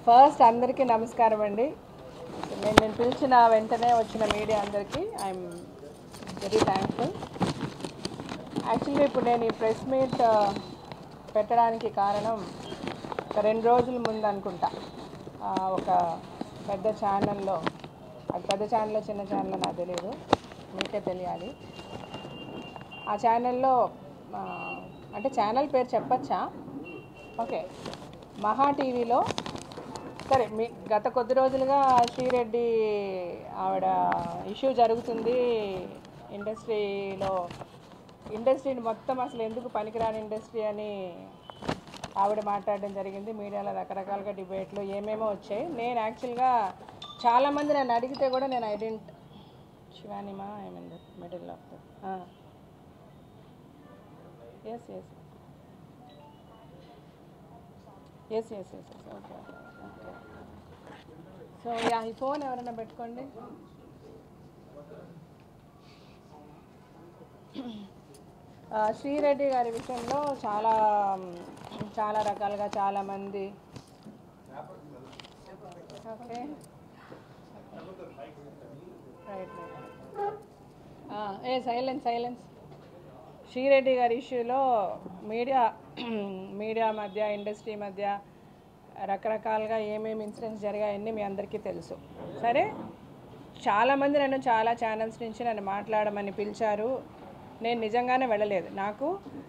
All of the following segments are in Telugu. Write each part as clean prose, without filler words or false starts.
ఫస్ట్ అందరికీ నమస్కారం అండి. నేను పిలిచిన వెంటనే వచ్చిన మీడియా అందరికీ ఐఎమ్ వెరీ థ్యాంక్ఫుల్. యాక్చువల్గా ఇప్పుడు నేను ఈ ప్రెస్ మీట్ పెట్టడానికి కారణం ఒక 2 రోజుల ముందు అనుకుంటా ఒక పెద్ద ఛానల్లో, అది పెద్ద ఛానల్లో చిన్న ఛానల్లో నాకు తెలియదు, మీకే తెలియాలి. ఆ ఛానల్లో అంటే ఛానల్ పేరు చెప్పచ్చా? ఓకే, మహా టీవీలో సరే గత కొద్ది రోజులుగా శ్రీరెడ్డి ఆవిడ ఇష్యూ జరుగుతుంది. ఇండస్ట్రీని మొత్తం అసలు ఎందుకు పనికిరాని ఇండస్ట్రీ అని ఆవిడ మాట్లాడడం జరిగింది. మీడియాలో రకరకాలుగా డిబేట్లు ఏమేమో వచ్చాయి. నేను యాక్చువల్గా చాలామంది నన్ను అడిగితే కూడా నేను ఐడెంట్ శివానిమా I mean the middle of the S S S S S S okay okay. So ఈ ఫోన్ ఎవరైనా పెట్టుకోండి. శ్రీరెడ్డి గారి విషయంలో చాలా రకాలుగా చాలామంది ఓకే రైట్ సైలెన్స్. శ్రీరెడ్డి గారి ఇష్యూలో మీడియా మధ్య, ఇండస్ట్రీ మధ్య రకరకాలుగా ఏమేమి ఇన్సిడెంట్స్ జరిగాయని మీ అందరికీ తెలుసు. సరే, చాలామంది నన్ను చాలా ఛానల్స్ నుంచి నన్ను మాట్లాడమని పిలిచారు. నేను నిజంగానే వెళ్ళలేదు. నాకు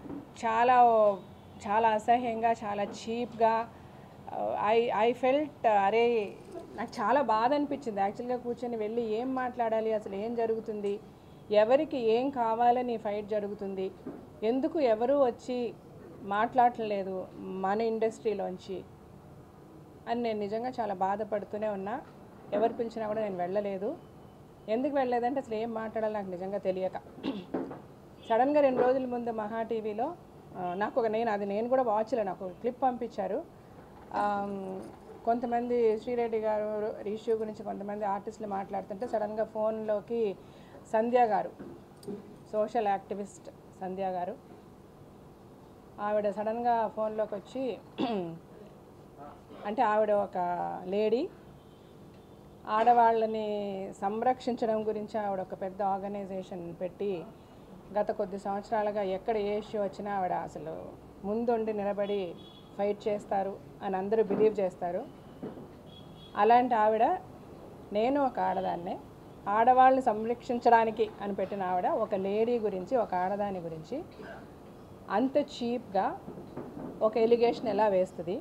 చాలా అసహ్యంగా, చాలా చీప్గా ఐ ఫెల్ట్ అరే నాకు చాలా బాధ అనిపించింది. యాక్చువల్గా కూర్చొని వెళ్ళి ఏం మాట్లాడాలి, అసలు ఏం జరుగుతుంది, ఎవరికి ఏం కావాలని ఫైట్ జరుగుతుంది, ఎందుకు ఎవరు వచ్చి మాట్లాడలేదు మన ఇండస్ట్రీలోంచి అని నేను నిజంగా చాలా బాధపడుతూనే ఉన్నా. ఎవరు పిలిచినా కూడా నేను వెళ్ళలేదు. ఎందుకు వెళ్ళలేదంటే అసలు ఏం మాట్లాడాలి నాకు నిజంగా తెలియక సడన్గా 2 రోజుల ముందు మహా టీవీలో నేను కూడా వాచ్లో నాకు క్లిప్ పంపించారు. కొంతమంది శ్రీరెడ్డి గారు ఇష్యూ గురించి కొంతమంది ఆర్టిస్టులు మాట్లాడుతుంటే సడన్గా ఫోన్లోకి సంధ్య గారు, సోషల్ యాక్టివిస్ట్ సంధ్య గారు, ఆవిడ సడన్గా ఫోన్లోకి వచ్చి అంటే ఆవిడ ఒక లేడీ, ఆడవాళ్ళని సంరక్షించడం గురించి ఆవిడ ఒక పెద్ద ఆర్గనైజేషన్ పెట్టి గత కొద్ది సంవత్సరాలుగా ఎక్కడ ఏ ఇష్యూ వచ్చినా ఆవిడ అసలు ముందుండి నిలబడి ఫైట్ చేస్తారు అని అందరూ బిలీవ్ చేస్తారు. అలాంటి ఆవిడ, నేను ఒక ఆడదాన్నే, ఆడవాళ్ళని సంరక్షించడానికి అని పెట్టిన ఆవిడ ఒక లేడీ గురించి, ఒక ఆడదాని గురించి అంత చీప్గా ఒక ఎలిగేషన్ ఎలా వేస్తుంది?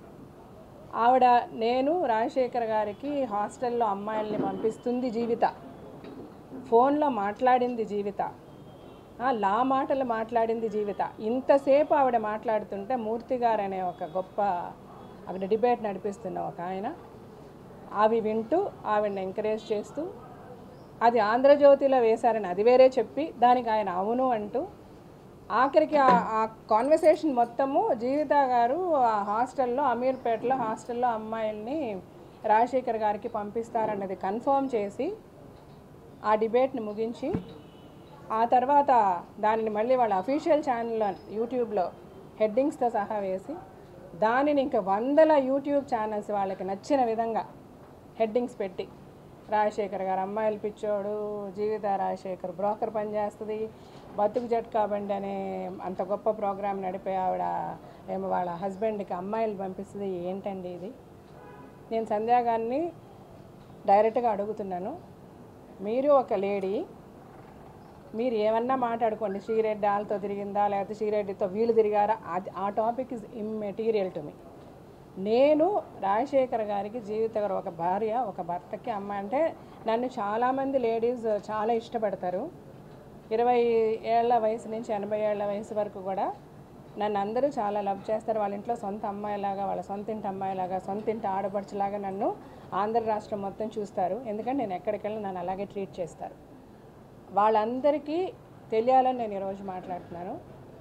ఆవిడ నేను రాజశేఖర్ గారికి హాస్టల్లో అమ్మాయిల్ని పంపిస్తుంది జీవిత, ఫోన్లో మాట్లాడింది జీవిత, లా మాటలు మాట్లాడింది జీవిత. ఇంతసేపు ఆవిడ మాట్లాడుతుంటే మూర్తి గారు అనే ఒక గొప్ప అక్కడ డిబేట్ నడిపిస్తున్న ఒక ఆయన అవి వింటూ ఆవిడని ఎంకరేజ్ చేస్తూ, అది ఆంధ్రజ్యోతిలో వేశారని అది వేరే చెప్పి దానికి ఆయన అవును అంటూ, ఆఖరికి ఆ కాన్వర్సేషన్ మొత్తము జీవిత గారు ఆ హాస్టల్లో, అమీర్పేటలో హాస్టల్లో అమ్మాయిల్ని రాజశేఖర్ గారికి పంపిస్తారన్నది కన్ఫర్మ్ చేసి ఆ డిబేట్ని ముగించి, ఆ తర్వాత దానిని మళ్ళీ వాళ్ళ అఫీషియల్ ఛానల్లో యూట్యూబ్లో హెడ్డింగ్స్తో సహా వేసి దానిని ఇంకా 100 యూట్యూబ్ ఛానల్స్ వాళ్ళకి నచ్చిన విధంగా హెడ్డింగ్స్ పెట్టి, రాజశేఖర్ గారు అమ్మాయిలు పిచ్చోడు, జీవిత రాజశేఖర్ బ్రోకర్ పనిచేస్తుంది, బతుకు జట్కా బండి అనే అంత గొప్ప ప్రోగ్రాం నడిపే ఆవిడ ఏమో వాళ్ళ హస్బెండ్కి అమ్మాయిలు పంపిస్తుంది. ఏంటండి ఇది? నేను సంధ్యా గారిని డైరెక్ట్గా అడుగుతున్నాను, మీరు ఒక లేడీ, మీరు ఏమన్నా మాట్లాడుకోండి, శ్రీరెడ్డి వాళ్ళతో తిరిగిందా లేకపోతే శ్రీరెడ్డితో వీళ్ళు తిరిగారా, అది ఆ topic is immaterial to me. నేను రాజశేఖర్ గారికి జీవిత గారు ఒక భార్య, ఒక భర్తకి అమ్మ. అంటే నన్ను చాలామంది లేడీస్ చాలా ఇష్టపడతారు. 20 ఏళ్ల వయసు నుంచి 80 ఏళ్ల వయసు వరకు కూడా నన్ను అందరూ చాలా లవ్ చేస్తారు. వాళ్ళ ఇంట్లో సొంత అమ్మాయిలాగా, వాళ్ళ సొంత ఇంటి అమ్మాయిలాగా, సొంత ఇంటి ఆడపడుచులాగా నన్ను ఆంధ్ర రాష్ట్రం మొత్తం చూస్తారు. ఎందుకంటే నేను ఎక్కడికి వెళ్ళి నన్ను అలాగే ట్రీట్ చేస్తారు. వాళ్ళందరికీ తెలియాలని నేను ఈరోజు మాట్లాడుతున్నాను.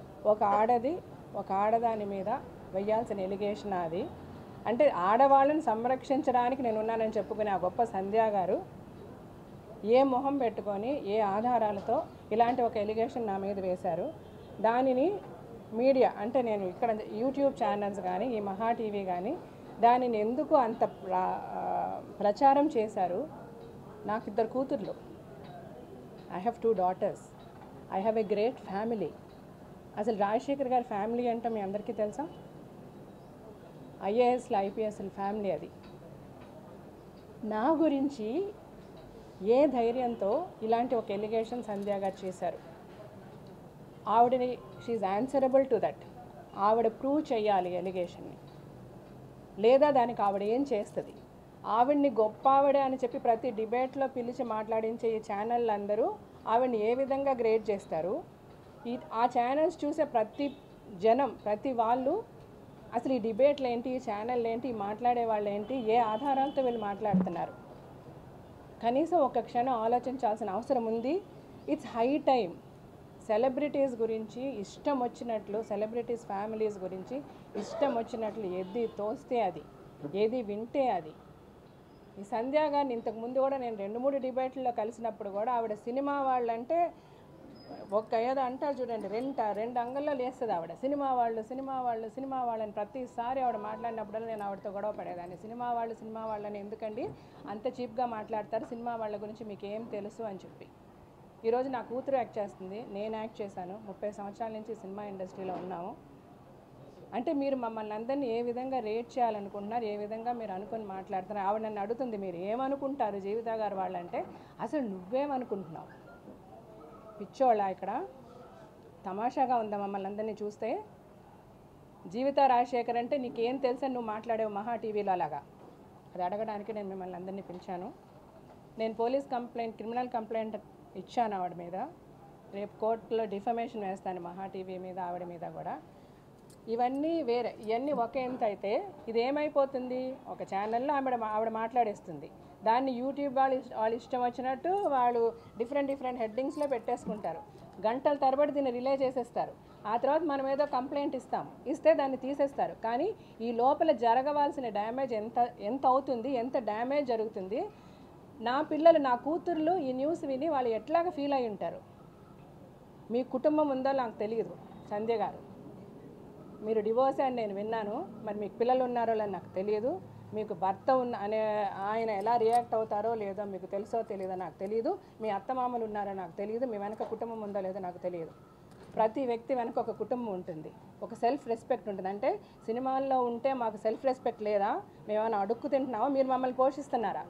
ఒక ఆడదాని మీద వెయ్యాల్సిన ఎలిగేషన్ అది. అంటే ఆడవాళ్ళని సంరక్షించడానికి నేను ఉన్నానని చెప్పుకునే ఆ గొప్ప సంధ్య గారు ఏ మొహం పెట్టుకొని, ఏ ఆధారాలతో ఇలాంటి ఒక ఎలిగేషన్ నా మీద వేశారు? దానిని మీడియా అంటే నేను ఇక్కడ యూట్యూబ్ ఛానల్స్ కానీ, ఈ మహా టీవీ కానీ దానిని ఎందుకు అంత ప్రచారం చేశారు? నాకు 2 కూతుర్లు. I have 2 daughters. I have a great family. అసలు రాజశేఖర్ గారి ఫ్యామిలీ అంటే మీ అందరికీ తెలుసా? ఐఏఎస్ల ఐపీఎస్ల ఫ్యామిలీ అది. నా గురించి ఏ ధైర్యంతో ఇలాంటి ఒక ఎలిగేషన్ సంధ్య గారు చేశారు? ఆవిడని షీఈ్ ఆన్సరబుల్ టు దట్. ఆవిడ ప్రూవ్ చేయాలి ఎలిగేషన్ని, లేదా దానికి ఆవిడ ఏం చేస్తుంది? ఆవిడ్ని గొప్ప ఆవిడే అని చెప్పి ప్రతి డిబేట్లో పిలిచి మాట్లాడించే ఈ ఛానళ్ళు అందరూ ఆవిడ్ని ఏ విధంగా గ్రేడ్ చేస్తారు? ఆ ఛానల్స్ చూసే ప్రతి జనం, ప్రతి వాళ్ళు అసలు ఈ డిబేట్లు ఏంటి, ఈ ఛానల్ ఏంటి, మాట్లాడే వాళ్ళు ఏంటి, ఏ ఆధారాలతో వీళ్ళు మాట్లాడుతున్నారు? కనీసం ఒక క్షణం ఆలోచించాల్సిన అవసరం ఉంది. It's high time. సెలబ్రిటీస్ గురించి ఇష్టం వచ్చినట్లు, సెలబ్రిటీస్ ఫ్యామిలీస్ గురించి ఇష్టం వచ్చినట్లు ఏది తోస్తే అది, ఏది వింటే అది. ఈ సంధ్య గారిని ఇంతకుముందు కూడా నేను 2-3 డిబేట్లలో కలిసినప్పుడు కూడా ఆవిడ సినిమా వాళ్ళంటే ఏదో అంటారు చూడండి, రెండు అంగల్లో లేస్తుంది ఆవిడ. సినిమా వాళ్ళని ప్రతిసారి ఆవిడ మాట్లాడినప్పుడల్లా నేను ఆవిడతో గొడవ పడేదాన్ని. సినిమా వాళ్ళని ఎందుకండి అంత చీప్గా మాట్లాడతారు? సినిమా వాళ్ళ గురించి మీకు ఏం తెలుసు అని చెప్పి. ఈరోజు నా కూతురు యాక్ట్ చేస్తుంది, నేను యాక్ట్ చేశాను. 30 సంవత్సరాల నుంచి సినిమా ఇండస్ట్రీలో ఉన్నాము. అంటే మీరు మమ్మల్ని అందరినీ ఏ విధంగా రేట్ చేయాలనుకుంటున్నారు, ఏ విధంగా మీరు అనుకుని మాట్లాడుతున్నారు? ఆవిడ నన్ను అడుగుతుంది, మీరు ఏమనుకుంటారు జీవిత గారు వాళ్ళంటే? అసలు నువ్వేమనుకుంటున్నావు? పిచ్చోళ్ళ ఇక్కడ తమాషాగా ఉందా మమ్మల్ని అందరినీ చూస్తే? జీవిత రాజశేఖర్ అంటే నీకేం తెలుసని నువ్వు మాట్లాడేవు మహా టీవీలో అలాగా? అది అడగడానికి నేను మిమ్మల్ని అందరినీ పిలిచాను. నేను క్రిమినల్ కంప్లైంట్ ఇచ్చాను ఆవిడ మీద. రేపు కోర్టులో డిఫమేషన్ వేస్తాను మహా టీవీ మీద, ఆవిడ మీద కూడా. ఇవన్నీ వేరే, ఇవన్నీ ఒక ఎంత అయితే ఇది ఏమైపోతుంది? ఒక ఛానల్లో ఆవిడ మాట్లాడేస్తుంది. దాన్ని యూట్యూబ్ వాళ్ళు ఇష్టం వచ్చినట్టు వాళ్ళు డిఫరెంట్ హెడ్డింగ్స్లో పెట్టేసుకుంటారు. గంటల తరబడి దీన్ని రిలే చేసేస్తారు. ఆ తర్వాత మనం ఏదో కంప్లైంట్ ఇస్తే దాన్ని తీసేస్తారు. కానీ ఈ లోపల జరగవలసిన డ్యామేజ్ ఎంత అవుతుంది, ఎంత డ్యామేజ్ జరుగుతుంది? నా పిల్లలు, నా కూతుర్లు ఈ న్యూస్ విని వాళ్ళు ఎట్లాగా ఫీల్ అయి ఉంటారు? మీ కుటుంబం ఉందో నాకు తెలియదు సంధ్య గారు. మీరు డివోర్స్ అని నేను విన్నాను, మరి మీకు పిల్లలు ఉన్నారో అని నాకు తెలియదు. మీకు భర్త ఆయన ఎలా రియాక్ట్ అవుతారో లేదో మీకు తెలుసో తెలియదో నాకు తెలియదు. మీ అత్తమామలు ఉన్నారో నాకు తెలియదు. మీ వెనక కుటుంబం ఉందో లేదో నాకు తెలియదు. ప్రతి వ్యక్తి వెనక ఒక కుటుంబం ఉంటుంది, ఒక సెల్ఫ్ రెస్పెక్ట్ ఉంటుంది. అంటే సినిమాల్లో ఉంటే మాకు సెల్ఫ్ రెస్పెక్ట్ లేదా? మేమేమైనా అడుక్కు తింటున్నామా? మీరు మమ్మల్ని పోషిస్తున్నారా?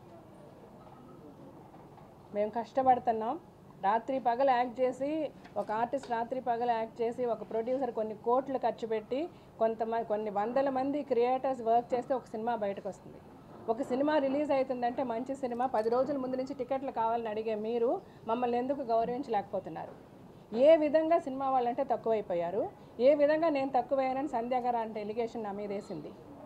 మేము కష్టపడుతున్నాం. రాత్రి పగలు యాక్ట్ చేసి, ఒక ఆర్టిస్ట్ రాత్రి పగలు యాక్ట్ చేసి, ఒక ప్రొడ్యూసర్ కొన్ని కోట్లు ఖర్చు పెట్టి, కొన్ని వందల మంది క్రియేటర్స్ వర్క్ చేస్తే ఒక సినిమా బయటకు వస్తుంది. ఒక సినిమా రిలీజ్ అవుతుందంటే మంచి సినిమా 10 రోజుల ముందు నుంచి టికెట్లు కావాలని అడిగే మీరు మమ్మల్ని ఎందుకు గౌరవించలేకపోతున్నారు? ఏ విధంగా సినిమా వాళ్ళంటే తక్కువైపోయారు? ఏ విధంగా నేను తక్కువయ్యానని సంధ్య గారు అంటే ఎలిగేషన్ నా మీద వేసింది?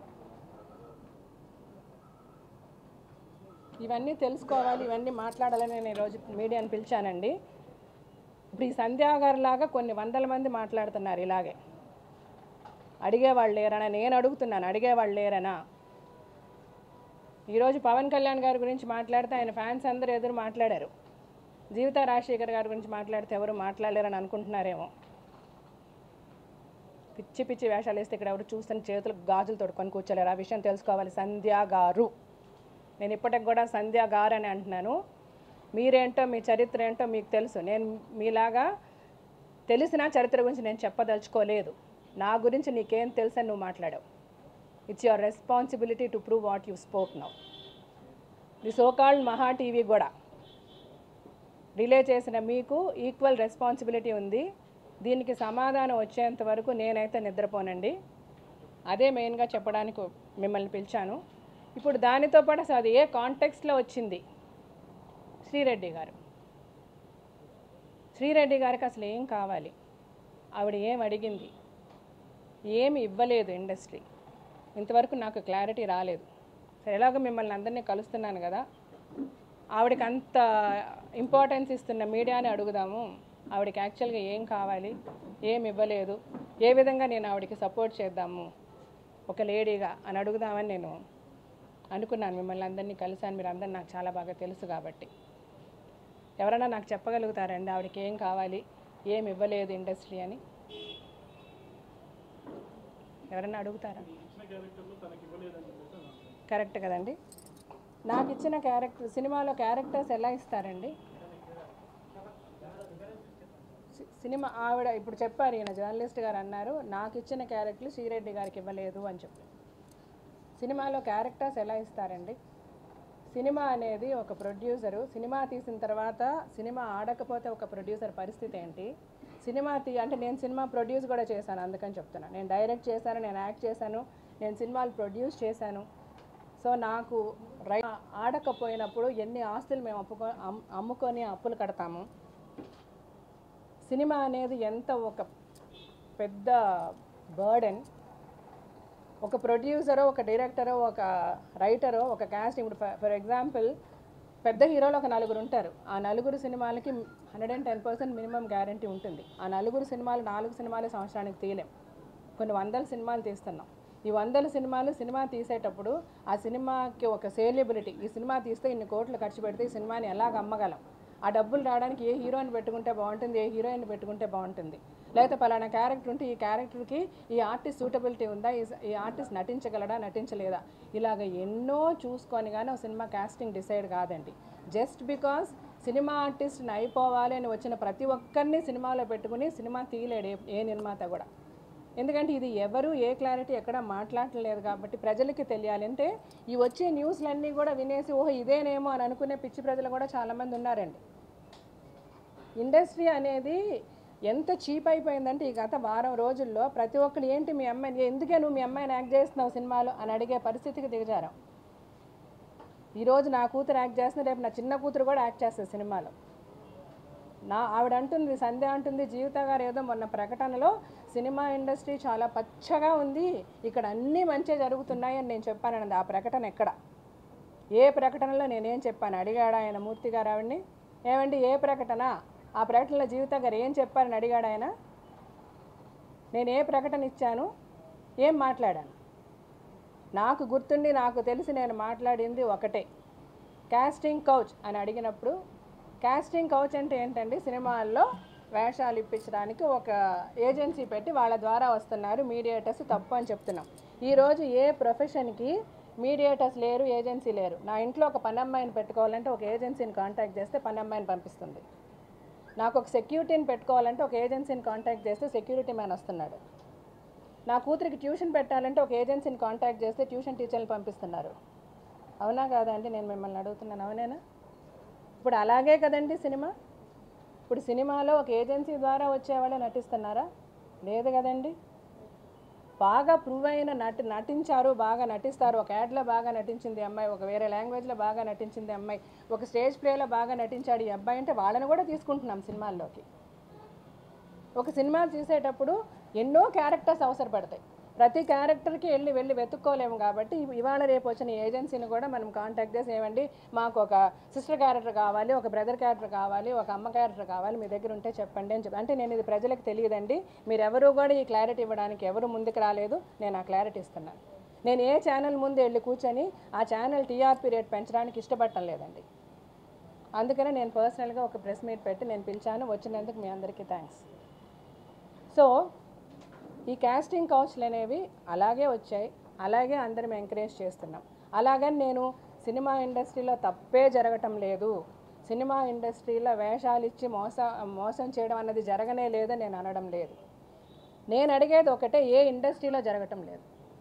ఇవన్నీ తెలుసుకోవాలి, ఇవన్నీ మాట్లాడాలని నేను ఈరోజు మీడియాని పిలిచానండి. ఇప్పుడు ఈ సంధ్యా గారు లాగా కొన్ని వందల మంది మాట్లాడుతున్నారు ఇలాగే. అడిగేవాళ్ళు లేరనా? నేను అడుగుతున్నాను, అడిగేవాళ్ళు లేరనా? ఈరోజు పవన్ కళ్యాణ్ గారి గురించి మాట్లాడితే ఆయన ఫ్యాన్స్ అందరూ ఎదురు మాట్లాడారు. జీవిత రాజశేఖర్ గారి గురించి మాట్లాడితే ఎవరు మాట్లాడలేరని అనుకుంటున్నారేమో. పిచ్చి వేషాలు వేస్తే ఇక్కడ ఎవరు చూస్తున్న చేతులకు గాజులు తొడుకొని కూర్చోలేరు. ఆ విషయం తెలుసుకోవాలి సంధ్యా గారు. నేను ఇప్పటికి కూడా సంధ్య గారు అని అంటున్నాను. మీరేంటో, మీ చరిత్ర ఏంటో మీకు తెలుసు. నేను మీలాగా తెలిసిన చరిత్ర గురించి నేను చెప్పదలుచుకోలేదు. నా గురించి నీకేం తెలుసు అని నువ్వు మాట్లాడావు. It's your responsibility to prove what you spoke now. The so called Maha TV కూడా రిలే చేసిన మీకు ఈక్వల్ రెస్పాన్సిబిలిటీ ఉంది. దీనికి సమాధానం వచ్చేంత వరకు నేనైతే నిద్రపోనండి. అదే మెయిన్గా చెప్పడానికి మిమ్మల్ని పిలిచాను. ఇప్పుడు దానితో పాటు అసలు అది ఏ కాంటెక్స్ట్లో వచ్చింది? శ్రీరెడ్డి గారికి అసలు ఏం కావాలి? ఆవిడ ఏం అడిగింది? ఏమి ఇవ్వలేదు ఇండస్ట్రీ. ఇంతవరకు నాకు క్లారిటీ రాలేదు. సరే, ఎలాగో మిమ్మల్ని అందరినీ కలుస్తున్నాను కదా, ఆవిడకి అంత ఇంపార్టెన్స్ ఇస్తున్న మీడియాని అడుగుదాము. ఆవిడకి యాక్చువల్గా ఏం కావాలి, ఏమి ఇవ్వలేదు, ఏ విధంగా నేను ఆవిడకి సపోర్ట్ చేద్దాము ఒక లేడీగా అని అడుగుదామని నేను అనుకున్నాను. మిమ్మల్ని అందరినీ కలిసాను, మీరు అందరూ నాకు చాలా బాగా తెలుసు కాబట్టి. ఎవరైనా నాకు చెప్పగలుగుతారండి ఆవిడకి ఏం కావాలి, ఏమి ఇవ్వలేదు ఇండస్ట్రీ అని? ఎవరైనా అడుగుతారా? కరెక్ట్ కదండి. నాకు ఇచ్చిన క్యారెక్టర్ సినిమాలో క్యారెక్టర్స్ ఎలా ఇస్తారండి? సినిమా ఆవిడ ఇప్పుడు చెప్పారు, ఈయన జర్నలిస్ట్ గారు అన్నారు నాకు ఇచ్చిన క్యారెక్టర్లు శ్రీరెడ్డి గారికి ఇవ్వలేదు అని చెప్పి. సినిమాలో క్యారెక్టర్స్ ఎలా ఇస్తారండి? సినిమా అనేది ఒక ప్రొడ్యూసరు సినిమా తీసిన తర్వాత సినిమా ఆడకపోతే ఒక ప్రొడ్యూసర్ పరిస్థితి ఏంటి? సినిమా అంటే నేను సినిమా ప్రొడ్యూస్ కూడా చేశాను, అందుకని చెప్తున్నాను. నేను డైరెక్ట్ చేశాను, నేను యాక్ట్ చేశాను, నేను సినిమాలు ప్రొడ్యూస్ చేశాను. సో నాకు ఆడకపోయినప్పుడు ఎన్ని ఆస్తులు మేము అమ్ముకొని అప్పులు కడతాము. సినిమా అనేది ఎంత ఒక పెద్ద బర్డెన్. ఒక ప్రొడ్యూసరో, ఒక డైరెక్టరో, ఒక రైటరో, ఒక కాస్ట్, ఇప్పుడు ఫర్ ఎగ్జాంపుల్ పెద్ద హీరోలు ఒక నలుగురు ఉంటారు. ఆ నలుగురు సినిమాలకి 110% మినిమం గ్యారంటీ ఉంటుంది. ఆ నలుగురు సినిమాలు 4 సినిమాలు సంవత్సరానికి తీయలేం, కొన్ని వందల సినిమాలు తీస్తున్నాం. ఈ 100 సినిమాలు సినిమా తీసేటప్పుడు ఆ సినిమాకి ఒక సేలిబిలిటీ, ఈ సినిమా తీస్తే ఇన్ని కోట్లు ఖర్చు పెడితే ఈ సినిమాని ఎలాగ అమ్మగలం, ఆ డబ్బులు రావడానికి ఏ హీరోయిన్ పెట్టుకుంటే బాగుంటుంది, ఏ హీరోయిన్ పెట్టుకుంటే బాగుంటుంది, లేకపోతే పలానా క్యారెక్టర్ ఉంటే ఈ క్యారెక్టర్కి ఈ ఆర్టిస్ట్ సూటబిలిటీ ఉందా, ఈ ఆర్టిస్ట్ నటించగలడా నటించలేదా, ఇలాగ ఎన్నో చూసుకొని కానీ ఒక సినిమా కాస్టింగ్ డిసైడ్ కాదండి. జస్ట్ బికాస్ సినిమా ఆర్టిస్ట్ని అయిపోవాలి అని వచ్చిన ప్రతి ఒక్కరిని సినిమాలో పెట్టుకుని సినిమా తీయలేడు ఏ నిర్మాత కూడా. ఎందుకంటే ఇది ఎవరు ఏ క్లారిటీ ఎక్కడ మాట్లాడలేదు కాబట్టి ప్రజలకి తెలియాలి. అంటే ఈ వచ్చే న్యూస్లన్నీ కూడా వినేసి ఓహో ఇదేనేమో అని అనుకునే పిచ్చి ప్రజలు కూడా చాలామంది ఉన్నారండి. ఇండస్ట్రీ అనేది ఎంత చీప్ అయిపోయిందంటే ఈ గత వారం రోజుల్లో ప్రతి ఒక్కరు ఏంటి మీ అమ్మాయిని, ఎందుకే నువ్వు మీ అమ్మాయిని యాక్ట్ చేస్తున్నావు సినిమాలో అని అడిగే పరిస్థితికి దిగజారం. ఈరోజు నా కూతురు యాక్ట్ చేస్తుంది, రేపు నా చిన్న కూతురు కూడా యాక్ట్ చేస్తుంది సినిమాలో. ఆవిడ అంటుంది, సంధ్య అంటుంది, జీవిత గారు ఏదో మొన్న ప్రకటనలో సినిమా ఇండస్ట్రీ చాలా పచ్చగా ఉంది, ఇక్కడ అన్నీ మంచిగా జరుగుతున్నాయని నేను చెప్పానన్నది. ఆ ప్రకటన ఎక్కడ? ఏ ప్రకటనలో నేనేం చెప్పాను అడిగాడు ఆయన మూర్తి గారు ఆవిడ్ని. ఏమండి ఏ ప్రకటన? ఆ ప్రకటనలో జీవిత గారు ఏం చెప్పారని అడిగాడు ఆయన. నేను ఏ ప్రకటన ఇచ్చాను, ఏం మాట్లాడాను? నాకు గుర్తుండి నాకు తెలిసి నేను మాట్లాడింది ఒకటే, కాస్టింగ్ కౌచ్ అని అడిగినప్పుడు. కాస్టింగ్ కౌచ్ అంటే ఏంటండి? సినిమాల్లో వేషాలు ఇప్పించడానికి ఒక ఏజెన్సీ పెట్టి వాళ్ళ ద్వారా వస్తున్నారు మీడియేటర్స్, తప్పు అని చెప్తున్నాం. ఈరోజు ఏ ప్రొఫెషన్కి మీడియేటర్స్ లేరు, ఏజెన్సీ లేరు. నా ఇంట్లో ఒక పని అమ్మాయిని పెట్టుకోవాలంటే ఒక ఏజెన్సీని కాంటాక్ట్ చేస్తే పని అమ్మాయిని పంపిస్తుంది. నాకు ఒక సెక్యూరిటీని పెట్టుకోవాలంటే ఒక ఏజెన్సీని కాంటాక్ట్ చేస్తే సెక్యూరిటీ మ్యాన్ వస్తున్నాడు. నా కూతురికి ట్యూషన్ పెట్టాలంటే ఒక ఏజెన్సీని కాంటాక్ట్ చేస్తే ట్యూషన్ టీచర్ని పంపిస్తున్నారు. అవునా కాదా అండి? నేను మిమ్మల్ని అడుగుతున్నాను, అవునేనా? ఇప్పుడు అలాగే కదండి సినిమా. ఇప్పుడు సినిమాలో ఒక ఏజెన్సీ ద్వారా వచ్చేవాళ్ళే నటిస్తున్నారా? లేదు కదండి. బాగా ప్రూవ్ అయిన నటించారు, బాగా నటిస్తారు. ఒక యాడ్లో బాగా నటించింది అమ్మాయి, ఒక వేరే లాంగ్వేజ్లో బాగా నటించింది అమ్మాయి, ఒక స్టేజ్ ప్లేలో బాగా నటించాడు ఈ అబ్బాయి అంటే వాళ్ళని కూడా తీసుకుంటున్నాం సినిమాల్లోకి. ఒక సినిమా తీసేటప్పుడు ఎన్నో క్యారెక్టర్స్ అవసరపడతాయి. ప్రతి క్యారెక్టర్కి వెళ్ళి వెతుక్కోలేము కాబట్టి ఇవాళ రేపు వచ్చిన ఏజెన్సీని కూడా మనం కాంటాక్ట్ చేసి, ఏమండి మాకు ఒక సిస్టర్ క్యారెక్టర్ కావాలి, ఒక బ్రదర్ క్యారెక్టర్ కావాలి, ఒక అమ్మ క్యారెక్టర్ కావాలి, మీ దగ్గర ఉంటే చెప్పండి అని చెప్పి. అంటే నేను ఇది ప్రజలకు తెలియదండి, మీరు ఎవరు కూడా ఈ క్లారిటీ ఇవ్వడానికి ఎవరు ముందుకు రాలేదు, నేను ఆ క్లారిటీ ఇస్తున్నాను. నేను ఏ ఛానల్ ముందు వెళ్ళి కూర్చొని ఆ ఛానల్ టీఆర్పీ రేట్ పెంచడానికి ఇష్టపడటం లేదండి. అందుకనే నేను పర్సనల్గా ఒక ప్రెస్ మీట్ పెట్టి నేను పిలిచాను, వచ్చినందుకు మీ అందరికీ థ్యాంక్స్. సో ఈ కాస్టింగ్ కౌచ్లు అనేవి అలాగే వచ్చాయి, అలాగే అందరం ఎంకరేజ్ చేస్తున్నాం. అలాగని నేను సినిమా ఇండస్ట్రీలో తప్పే జరగటం లేదు, సినిమా ఇండస్ట్రీలో వేషాలు ఇచ్చి మోసం చేయడం అన్నది జరగనే లేదని నేను అనడం లేదు. నేను అడిగేది ఒకటే, ఏ ఇండస్ట్రీలో జరగటం లేదు.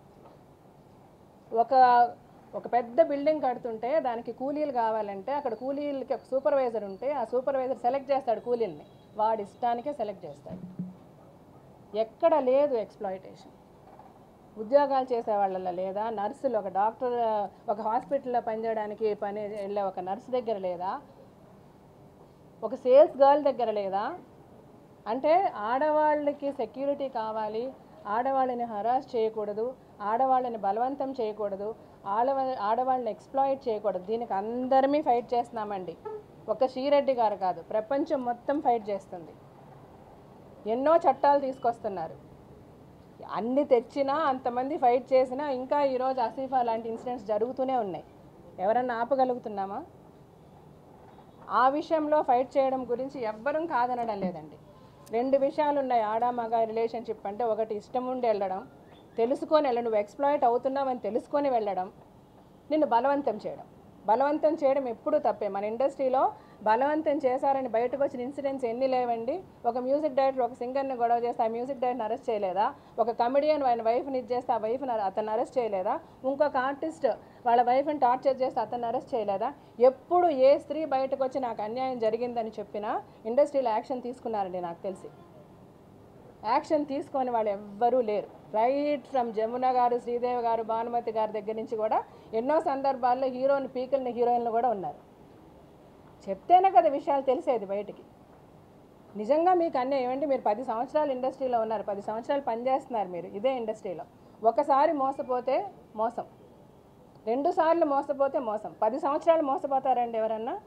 ఒక పెద్ద బిల్డింగ్ కడుతుంటే దానికి కూలీలు కావాలంటే అక్కడ కూలీలకి ఒక సూపర్వైజర్ ఉంటే ఆ సూపర్వైజర్ సెలెక్ట్ చేస్తాడు కూలీల్ని, వాడి ఇష్టానికే సెలెక్ట్ చేస్తాడు. ఎక్కడ లేదు ఎక్స్ప్లాయిటేషన్. ఉద్యోగాలు చేసేవాళ్ళ లేదా, నర్సులు, ఒక డాక్టర్ ఒక హాస్పిటల్లో పనిచేయడానికి వెళ్ళే ఒక నర్సు దగ్గర లేదా, ఒక సేల్స్ గర్ల్ దగ్గర లేదా? అంటే ఆడవాళ్ళకి సెక్యూరిటీ కావాలి, ఆడవాళ్ళని హరాస్ చేయకూడదు, ఆడవాళ్ళని బలవంతం చేయకూడదు, ఆడవాళ్ళని ఎక్స్ప్లాయిట్ చేయకూడదు. దీనికి అందరమీ ఫైట్ చేస్తున్నామండి. ఒక శ్రీరెడ్డి గారు కాదు, ప్రపంచం మొత్తం ఫైట్ చేస్తుంది. ఎన్నో చట్టాలు తీసుకొస్తున్నారు. అన్ని తెచ్చినా అంతమంది ఫైట్ చేసినా ఇంకా ఈరోజు ఆసిఫా లాంటి ఇన్సిడెంట్స్ జరుగుతూనే ఉన్నాయి. ఎవరన్నా ఆపగలుగుతున్నామా? ఆ విషయంలో ఫైట్ చేయడం గురించి ఎవ్వరూ కాదనడం లేదండి. 2 విషయాలు ఉన్నాయి ఆడ మగ రిలేషన్షిప్ అంటే. ఒకటి ఇష్టం ఉండి వెళ్ళడం, తెలుసుకొని వెళ్ళడం, నువ్వు ఎక్స్ప్లాయిట్ అవుతున్నావని తెలుసుకొని వెళ్ళడం, నిన్ను బలవంతం చేయడం ఎప్పుడూ తప్పే. మన ఇండస్ట్రీలో బలవంతం చేశారని బయటకు వచ్చిన ఇన్సిడెంట్స్ ఎన్ని లేవండి. ఒక మ్యూజిక్ డైరెక్టర్ ఒక సింగర్ని గొడవ చేస్తే ఆ మ్యూజిక్ డైరెక్టర్ని అరెస్ట్ చేయలేదా? ఒక కమెడియన్ ఆయన వైఫ్ని చేస్తే ఆ వైఫ్ని అతన్ని అరెస్ట్ చేయలేదా? ఇంకొక ఆర్టిస్ట్ వాళ్ళ వైఫ్ని టార్చర్ చేస్తే అతన్ని అరెస్ట్ చేయలేదా? ఎప్పుడు ఏ స్త్రీ బయటకు వచ్చి నాకు అన్యాయం జరిగిందని చెప్పినా ఇండస్ట్రీలో యాక్షన్ తీసుకున్నారండి. నాకు తెలిసి యాక్షన్ తీసుకొని వాళ్ళు ఎవ్వరూ లేరు. రైట్ ఫ్రమ్ జమున గారు, శ్రీదేవి గారు, భానుమతి గారి దగ్గర నుంచి కూడా ఎన్నో సందర్భాల్లో హీరోని పీకిలిన హీరోయిన్లు కూడా ఉన్నారు. చెప్తేనే కదా విషయాలు తెలిసేది బయటికి. నిజంగా మీకు అన్యాయం ఏమంటే, మీరు 10 సంవత్సరాలు ఇండస్ట్రీలో ఉన్నారు, 10 సంవత్సరాలు పనిచేస్తున్నారు మీరు ఇదే ఇండస్ట్రీలో. ఒకసారి మోసపోతే మోసం, 2 సార్లు మోసపోతే మోసం, 10 సంవత్సరాలు మోసపోతారండి ఎవరన్నా?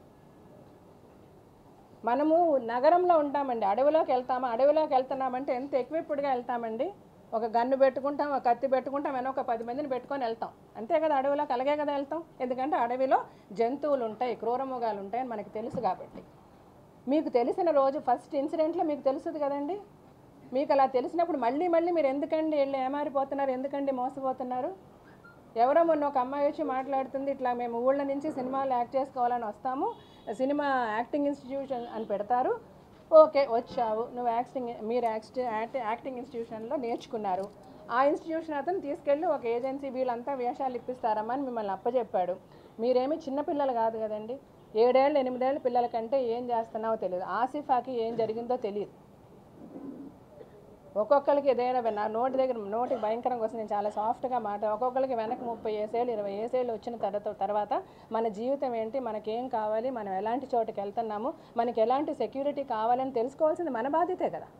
మనము నగరంలో ఉంటామండి, అడవిలోకి వెళ్తున్నామంటే ఎంత ఎక్విప్డ్గా వెళ్తామండి. ఒక గన్ను పెట్టుకుంటాం, ఒక కత్తి పెట్టుకుంటాం, ఒక 10 మందిని పెట్టుకొని వెళ్తాం. అంతే కదా, అడవిలోకి అలాగే కదా వెళ్తాం. ఎందుకంటే అడవిలో జంతువులు ఉంటాయి, క్రూరమృగాలు ఉంటాయని మనకు తెలుసు కాబట్టి. మీకు తెలిసిన రోజు ఫస్ట్ ఇన్సిడెంట్లో మీకు తెలుస్తుంది కదండి. మీకు అలా తెలిసినప్పుడు మళ్ళీ మీరు ఎందుకండి వెళ్ళి ఏమారిపోతున్నారు, ఎందుకండి మోసపోతున్నారు? ఎవరో మొన్న ఒక అమ్మాయి వచ్చి మాట్లాడుతుంది, ఇట్లా మేము ఊళ్ళ నుంచి సినిమాలు యాక్ట్ చేసుకోవాలని వస్తాము, సినిమా యాక్టింగ్ ఇన్స్టిట్యూషన్ అని పెడతారు. ఓకే, వచ్చావు నువ్వు, మీరు యాక్టింగ్ ఇన్స్టిట్యూషన్లో నేర్చుకున్నారు. ఆ ఇన్స్టిట్యూషన్ అతను తీసుకెళ్ళి ఒక ఏజెన్సీ వీళ్ళంతా వేషాలు ఇప్పిస్తారమ్మా అని మిమ్మల్ని అప్పచెప్పాడు. మీరేమీ చిన్నపిల్లలు కాదు కదండి, 7 ఏళ్ళు 8 ఏళ్ళ పిల్లల కంటే ఏం చేస్తున్నావో తెలియదు. ఆసిఫాకి ఏం జరిగిందో తెలియదు. ఒక్కొక్కరికి ఏదైనా నా నోటికి భయంకరంగా వస్తుంది, నేను చాలా సాఫ్ట్గా ఒక్కొక్కరికి వెనక 30 ఏళ్ళు 20 ఏళ్ళు వచ్చిన తర్వాత మన జీవితం ఏంటి, మనకేం కావాలి, మనం ఎలాంటి చోటుకి వెళ్తున్నాము, మనకి ఎలాంటి సెక్యూరిటీ కావాలని తెలుసుకోవాల్సింది మన బాధ్యతే కదా.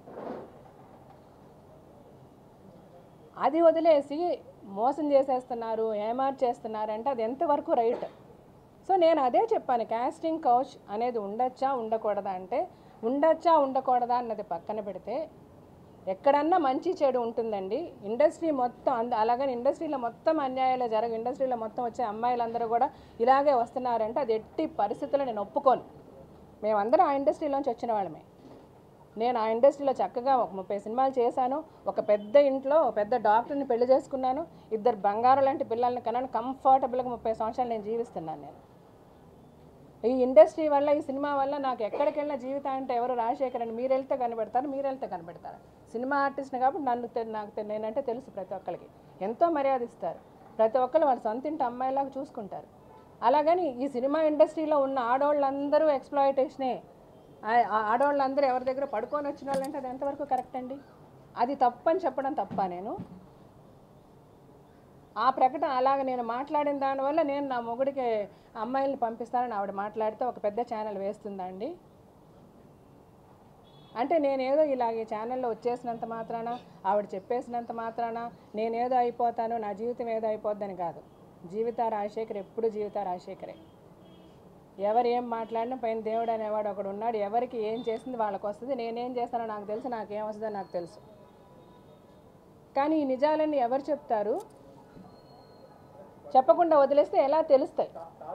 అది వదిలేసి మోసం చేసేస్తున్నారు, ఏమార్చేస్తున్నారు అంటే అది ఎంతవరకు రైట్? సో నేను అదే చెప్పాను, కాస్టింగ్ కౌచ్ అనేది ఉండొచ్చా ఉండకూడదా అంటే, ఉండొచ్చా ఉండకూడదా అన్నది పక్కన పెడితే ఎక్కడన్నా మంచి చెడు ఉంటుందండి. ఇండస్ట్రీ మొత్తం అలాగని ఇండస్ట్రీలో మొత్తం అన్యాయాలు ఇండస్ట్రీలో మొత్తం వచ్చే అమ్మాయిలందరూ కూడా ఇలాగే వస్తున్నారంటే అది ఎట్టి పరిస్థితుల్లో నేను ఒప్పుకోను. మేమందరం ఆ ఇండస్ట్రీలోంచి వచ్చిన వాళ్ళమే. నేను ఆ ఇండస్ట్రీలో చక్కగా ఒక 30 సినిమాలు చేశాను, ఒక పెద్ద ఇంట్లో పెద్ద డాక్టర్ని పెళ్లి చేసుకున్నాను, 2 బంగారం లాంటి పిల్లల్ని కన్నాను, కంఫర్టబుల్గా 30 సంవత్సరాలు నేను జీవిస్తున్నాను. నేను ఈ ఇండస్ట్రీ వల్ల, ఈ సినిమా వల్ల నాకు ఎక్కడికి వెళ్ళిన జీవితం అంటే ఎవరు రాజశేఖర్ అని మీరు వెళ్తే కనబడతారు. సినిమా ఆర్టిస్ట్ని కాబట్టి నేనంటే తెలుసు, ప్రతి ఒక్కరికి ఎంతో మర్యాద ఇస్తారు, ప్రతి ఒక్కరు వాళ్ళ సొంత ఇంటి అమ్మాయిలాగా చూసుకుంటారు. అలాగని ఈ సినిమా ఇండస్ట్రీలో ఉన్న ఆడవాళ్ళందరూ ఎక్స్ప్లాయిటేషనే, ఆడవాళ్ళందరూ ఎవరి దగ్గర పడుకొని వచ్చిన వాళ్ళంటే అది ఎంతవరకు కరెక్ట్ అండి? అది తప్పని చెప్పడం తప్ప? నేను ఆ ప్రకటన అలాగ నేను మాట్లాడిన దానివల్ల నేను నా మొగుడికి అమ్మాయిల్ని పంపిస్తానని ఆవిడ మాట్లాడితే ఒక పెద్ద ఛానల్ వేస్తుందండి. అంటే నేనేదో ఇలాగ ఛానల్లో వచ్చేసినంత మాత్రాన, ఆవిడ చెప్పేసినంత మాత్రాన నేనేదో అయిపోతాను, నా జీవితం ఏదో అయిపోద్దని కాదు. జీవిత రాజశేఖర్ ఎప్పుడు జీవిత రాజశేఖరే. ఎవరు ఏం మాట్లాడినా పైన దేవుడు అనేవాడు ఒకడు ఉన్నాడు. ఎవరికి ఏం చేసింది వాళ్ళకి వస్తుంది, నేనేం చేస్తానో నాకు తెలుసు, నాకేం వస్తుందో నాకు తెలుసు. కానీ ఈ నిజాలన్నీ ఎవరు చెప్తారు? చెప్పకుండా వదిలేస్తే ఎలా తెలుస్తాయి?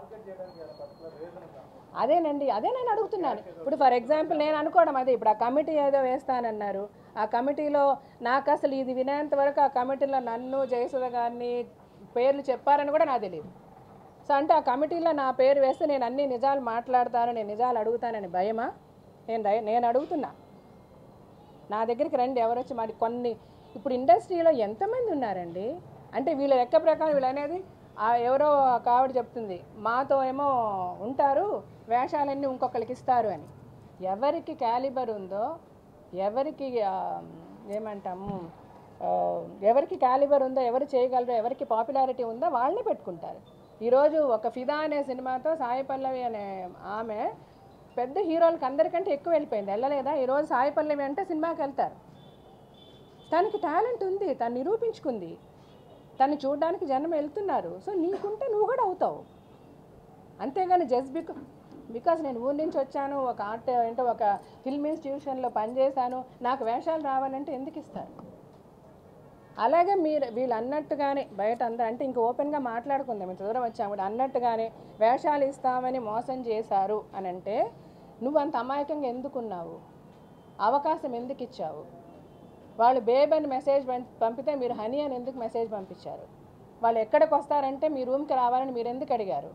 అదేనండి, అదే నేను అడుగుతున్నాను. ఇప్పుడు ఫర్ ఎగ్జాంపుల్ నేను అనుకోవడం అదే, ఇప్పుడు ఆ కమిటీ ఏదో వేస్తానన్నారు, ఆ కమిటీలో నాకు అసలు ఇది వినేంత వరకు ఆ కమిటీలో నన్ను జయసుధ గారిని పేర్లు చెప్పారని కూడా నాకు తెలియదు. సో అంటే ఆ కమిటీలో నా పేరు వేస్తే నేను అన్ని నిజాలు మాట్లాడతాను, నేను నిజాలు అడుగుతానని భయమా? నేను అడుగుతున్నా, నా దగ్గరికి రండి ఎవరు వచ్చి. మరి కొన్ని ఇప్పుడు ఇండస్ట్రీలో ఎంతమంది ఉన్నారండి అంటే వీళ్ళ లెక్క ప్రకారం వీళ్ళు అనేది ఎవరో ఒక ఆవిడ చెప్తుంది, మాతో ఏమో ఉంటారు, వేషాలన్నీ ఇంకొకరికి ఇస్తారు అని. ఎవరికి క్యాలిబర్ ఉందో, ఎవరికి ఏమంటాము, ఎవరికి క్యాలిబర్ ఉందో, ఎవరు చేయగలరో, ఎవరికి పాపులారిటీ ఉందో వాళ్ళని పెట్టుకుంటారు. ఈరోజు ఒక ఫిదా అనే సినిమాతో సాయి పల్లవి అనే ఆమె పెద్ద హీరోలకు అందరికంటే ఎక్కువ వెళ్ళిపోయింది, వెళ్ళలేదా? ఈరోజు సాయి పల్లవి అంటే సినిమాకి వెళ్తారు. తనకి టాలెంట్ ఉంది, తను నిరూపించుకుంది, తను చూడడానికి జనం వెళ్తున్నారు. సో నీకుంటే నువ్వు కూడా అవుతావు. అంతేగాని జస్ట్ బికాస్ నేను ఊరి నుంచి వచ్చాను, ఒక ఒక ఫిల్మ్ ఇన్స్టిట్యూషన్లో పనిచేశాను, నాకు వేషాలు రావాలంటే ఎందుకు ఇస్తారు? అలాగే వీళ్ళు అన్నట్టుగానే బయట అందరూ అంటే ఇంక ఓపెన్గా మాట్లాడుకుందాం, ఇంత దూరం వచ్చాము కూడా అన్నట్టుగానే వేషాలు ఇస్తామని మోసం చేశారు అని అంటే నువ్వు అంత అమాయకంగా ఎందుకున్నావు? అవకాశం ఎందుకు ఇచ్చావు? వాళ్ళు బేబ్ అని మెసేజ్ పంపితే మీరు హనీ అని ఎందుకు మెసేజ్ పంపించారు? వాళ్ళు ఎక్కడికి వస్తారంటే మీ రూమ్కి రావాలని మీరు ఎందుకు అడిగారు?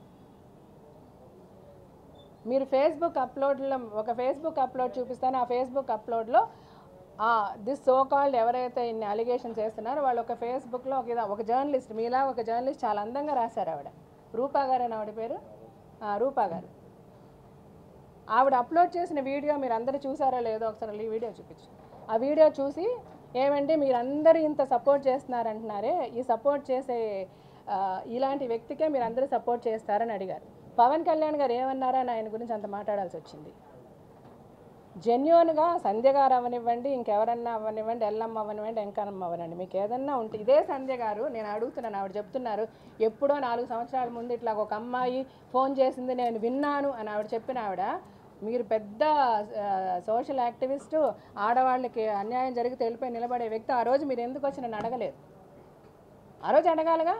మీరు ఫేస్బుక్ అప్లోడ్లో ఒక ఫేస్బుక్ అప్లోడ్ చూపిస్తాను, ఆ ఫేస్బుక్ అప్లోడ్లో దిస్ సో కాల్డ్ ఎవరైతే ఇన్ని అలిగేషన్స్ చేస్తున్నారో వాళ్ళు ఒక ఫేస్బుక్లో ఒక జర్నలిస్ట్, మీలా ఒక జర్నలిస్ట్ చాలా అందంగా రాశారు. ఆవిడ రూపా గారు అని ఆవిడ పేరు, రూపా గారు. ఆవిడ అప్లోడ్ చేసిన వీడియో మీరు అందరూ చూసారో లేదో ఒకసారి ఈ వీడియో చూపించు. ఆ వీడియో చూసి ఏమంటే మీరందరూ ఇంత సపోర్ట్ చేస్తున్నారంటున్నారే, ఈ సపోర్ట్ చేసే ఇలాంటి వ్యక్తికే మీరు అందరూ సపోర్ట్ చేస్తారని అడిగారు. పవన్ కళ్యాణ్ గారు ఏమన్నారని ఆయన గురించి అంత మాట్లాడాల్సి వచ్చింది. జెన్యూన్గా సంధ్య గారు అవ్వనివ్వండి, ఇంకెవరన్నా అవ్వనివ్వండి, ఎల్లమ్మ అవ్వనివ్వండి, వెంకన్నమ్మ అవ్వనండి, మీకు ఏదన్నా ఉంటే ఇదే సంధ్య గారు నేను అడుగుతున్నాను. ఆవిడ చెప్తున్నారు ఎప్పుడో 4 సంవత్సరాల ముందు ఇట్లా ఒక అమ్మాయి ఫోన్ చేసింది నేను విన్నాను అని ఆవిడ చెప్పిన ఆవిడ, మీరు పెద్ద సోషల్ యాక్టివిస్టు, ఆడవాళ్ళకి అన్యాయం జరిగితే వెళ్ళిపోయి నిలబడే వ్యక్తి, ఆ రోజు మీరు ఎందుకు వచ్చి నన్ను అడగలేదు? ఆ రోజు అడగాలిగా.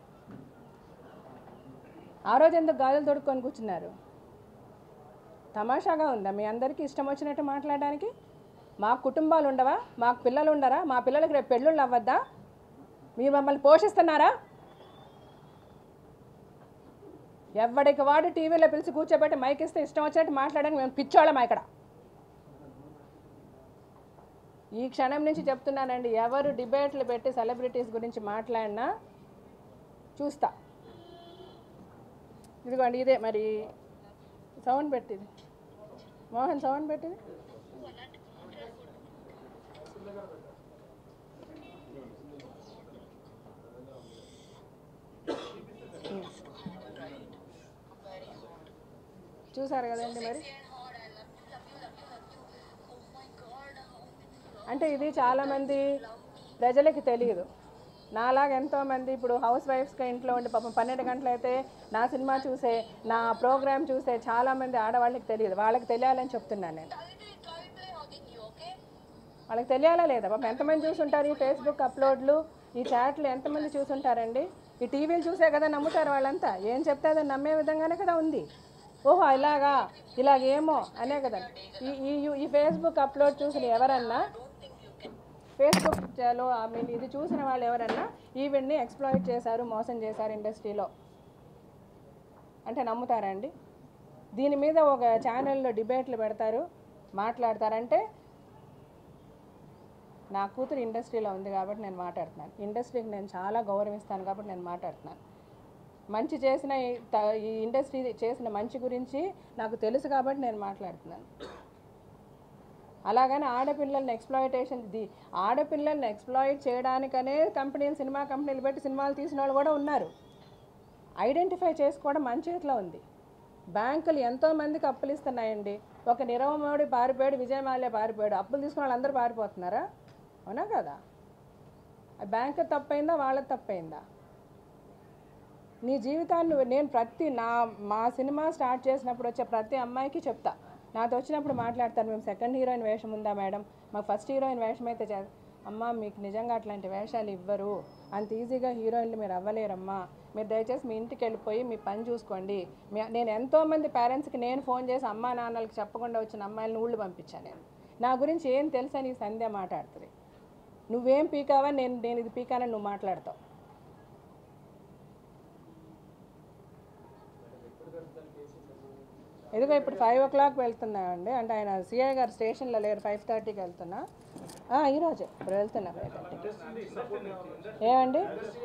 ఆ రోజు ఎందుకు గాజులు తొడుక్కొని కూర్చున్నారు? తమాషాగా ఉందా మీ అందరికీ ఇష్టం వచ్చినట్టు మాట్లాడడానికి? మాకు కుటుంబాలు ఉండవా? మాకు పిల్లలు ఉండరా? మా పిల్లలకి రేపు పెళ్ళిళ్ళు అవ్వద్దా? మీరు మమ్మల్ని పోషిస్తున్నారా? ఎవడికి వాడు టీవీలో పిలిచి కూర్చోబెట్టి మైక్ ఇస్తే ఇష్టం వచ్చినట్టు మాట్లాడడానికి మేము పిచ్చోళ్ళమా ఇక్కడ? ఈ క్షణం నుంచి చెప్తున్నానండి, ఎవరు డిబేట్లు పెట్టి సెలబ్రిటీస్ గురించి మాట్లాడినా చూస్తా. ఇదిగోండి ఇదే మరి సౌండ్ పెట్టింది, మోహన్ సౌండ్ పెట్టింది. చూసారు కదండి మరి. అంటే ఇది చాలామంది ప్రజలకి తెలియదు. నాలాగా ఎంతోమంది ఇప్పుడు హౌస్ వైఫ్స్గా ఇంట్లో ఉండి పాపం 12 గంటలైతే నా సినిమా చూసే, నా ప్రోగ్రామ్ చూసే చాలామంది ఆడవాళ్ళకి తెలియదు. వాళ్ళకి తెలియాలని చెప్తున్నాను నేను. వాళ్ళకి తెలియాలా లేదా? పాపం ఎంతమంది చూసుంటారు ఈ ఫేస్బుక్ అప్లోడ్లు, ఈ చాట్లు ఎంతమంది చూసుంటారండి? ఈ టీవీలు చూసే కదా నమ్ముతారు వాళ్ళంతా. ఏం చెప్తే అది నమ్మే విధంగానే కదా ఉంది. ఓహో ఇలాగేమో అనే కదా. ఈ ఫేస్బుక్ అప్లోడ్ చూసిన ఎవరన్నా, ఫేస్బుక్లో ఇది చూసిన వాళ్ళు ఎవరన్నా ఈవెంట్ని ఎక్స్ప్లాయిట్ చేశారు, మోసం చేశారు ఇండస్ట్రీలో అంటే నమ్ముతారండి? దీని మీద ఒక ఛానల్లో డిబేట్లు పెడతారు, మాట్లాడతారంటే నా కూతురు ఇండస్ట్రీలో ఉంది కాబట్టి నేను మాట్లాడుతున్నాను. ఇండస్ట్రీకి నేను చాలా గౌరవిస్తాను కాబట్టి నేను మాట్లాడుతున్నాను. మంచి చేసిన ఈ ఇండస్ట్రీ చేసిన మంచి గురించి నాకు తెలుసు కాబట్టి నేను మాట్లాడుతున్నాను. అలాగని ఆడపిల్లల్ని ఆడపిల్లల్ని ఎక్స్ప్లాయిట్ చేయడానికనే సినిమా కంపెనీలు పెట్టి సినిమాలు తీసిన వాళ్ళు కూడా ఉన్నారు. ఐడెంటిఫై చేసుకోవడం మన చేతిలో ఉంది. బ్యాంకులు ఎంతోమందికి అప్పులు ఇస్తున్నాయండి. ఒక నీరవ్ మోడీ పారిపోయాడు, విజయ్ మాల్యా పారిపోయాడు, అప్పులు తీసుకున్న వాళ్ళు అందరూ పారిపోతున్నారా? అవునా కదా? బ్యాంకు తప్పైందా, వాళ్ళకి తప్పైందా? నీ జీవితాన్ని నేను మా సినిమా స్టార్ట్ చేసినప్పుడు వచ్చే ప్రతి అమ్మాయికి చెప్తా, నాతో వచ్చినప్పుడు మాట్లాడతాను, మేము సెకండ్ హీరోయిన్ వేషం ఉందా మేడం, మాకు ఫస్ట్ హీరోయిన్ వేషం అయితే అమ్మ మీకు నిజంగా అట్లాంటి వేషాలు ఇవ్వరు, అంత ఈజీగా హీరోయిన్లు మీరు అవ్వలేరమ్మా, మీరు దయచేసి మీ ఇంటికి వెళ్ళిపోయి మీ పని చూసుకోండి. నేను ఎంతోమంది పేరెంట్స్కి నేను ఫోన్ చేసి అమ్మా నాన్నలకి చెప్పకుండా వచ్చిన అమ్మాయిలను ఊళ్ళు పంపించాను. నా గురించి ఏం తెలుసా నీ సంధ్య మాట్లాడుతుంది. నువ్వేం పీకావా, నేను ఇది పీకానని నువ్వు మాట్లాడతావు. ఇదిగో ఇప్పుడు 5 o'clock వెళ్తున్నామండి. అంటే ఆయన సిఐ గారు స్టేషన్లో లేరు, 5:30కి వెళ్తున్నా. ఈరోజు ఇప్పుడు వెళ్తున్నా 5:30. ఏమండి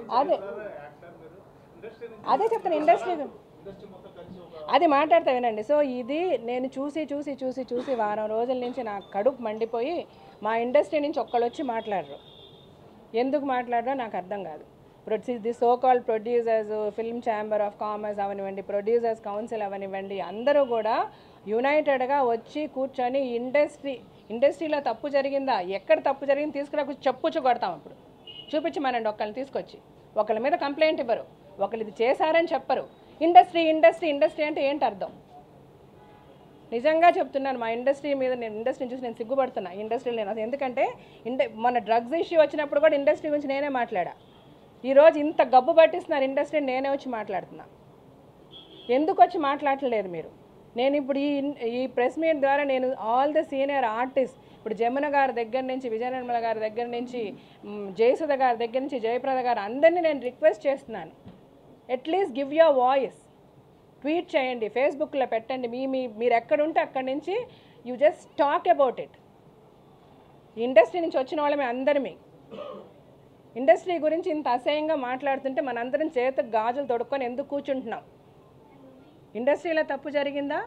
అదే చెప్తాను, ఇండస్ట్రీ అది మాట్లాడతా వినండి. సో ఇది నేను చూసి వారం రోజుల నుంచి నా కడుపు మండిపోయి మా ఇండస్ట్రీ నుంచి ఒక్కళ్ళు వచ్చి మాట్లాడరు. ఎందుకు మాట్లాడరో నాకు అర్థం కాదు. The so called producers, film chamber of commerce అవనివ్వండి, ప్రొడ్యూసర్స్ కౌన్సిల్ అవనివ్వండి, అందరూ కూడా యునైటెడ్గా వచ్చి కూర్చొని ఇండస్ట్రీలో తప్పు జరిగిందా, ఎక్కడ తప్పు జరిగింది తీసుకురా చెప్పుచ్చు కొడతాం. అప్పుడు చూపించమనండి ఒకళ్ళని తీసుకొచ్చి. ఒకళ్ళ మీద కంప్లైంట్ ఇవ్వరు, ఒకళ్ళు ఇది చేశారని చెప్పరు. ఇండస్ట్రీ అంటే ఏంటి అర్థం? నిజంగా చెప్తున్నాను, మా ఇండస్ట్రీ మీద ఇండస్ట్రీని చూసి నేను సిగ్గుపడుతున్నా. ఇండస్ట్రీలో నేను ఎందుకంటే మొన్న డ్రగ్స్ ఇష్యూ వచ్చినప్పుడు కూడా ఇండస్ట్రీ గురించి నేనే మాట్లాడా. ఈరోజు ఇంత గబ్బు పట్టిస్తున్నారు ఇండస్ట్రీని, నేనే వచ్చి మాట్లాడుతున్నా. ఎందుకు వచ్చి మాట్లాడలేదు మీరు? నేను ఇప్పుడు ఈ ప్రెస్ మీట్ ద్వారా నేను ఆల్ ద సీనియర్ ఆర్టిస్ట్ ఇప్పుడు జమున గారి దగ్గర నుంచి, విజయనిర్మల గారి దగ్గర నుంచి, జయసుధ గారి దగ్గర నుంచి, జయప్రద గారు అందరినీ నేను రిక్వెస్ట్ చేస్తున్నాను, at least give your voice. Tweet చేయండి, ఫేస్బుక్లో పెట్టండి, మీరు ఎక్కడుంటే అక్కడి నుంచి you just talk about it. Industry నుంచి వచ్చిన వాళ్ళమే అందరిమీ. ఇండస్ట్రీ గురించి ఇంత అసహ్యంగా మాట్లాడుతుంటే మనందరం చేతికి గాజులు తొడుక్కొని ఎందుకు కూర్చుంటున్నాం? ఇండస్ట్రీలో తప్పు జరిగిందా?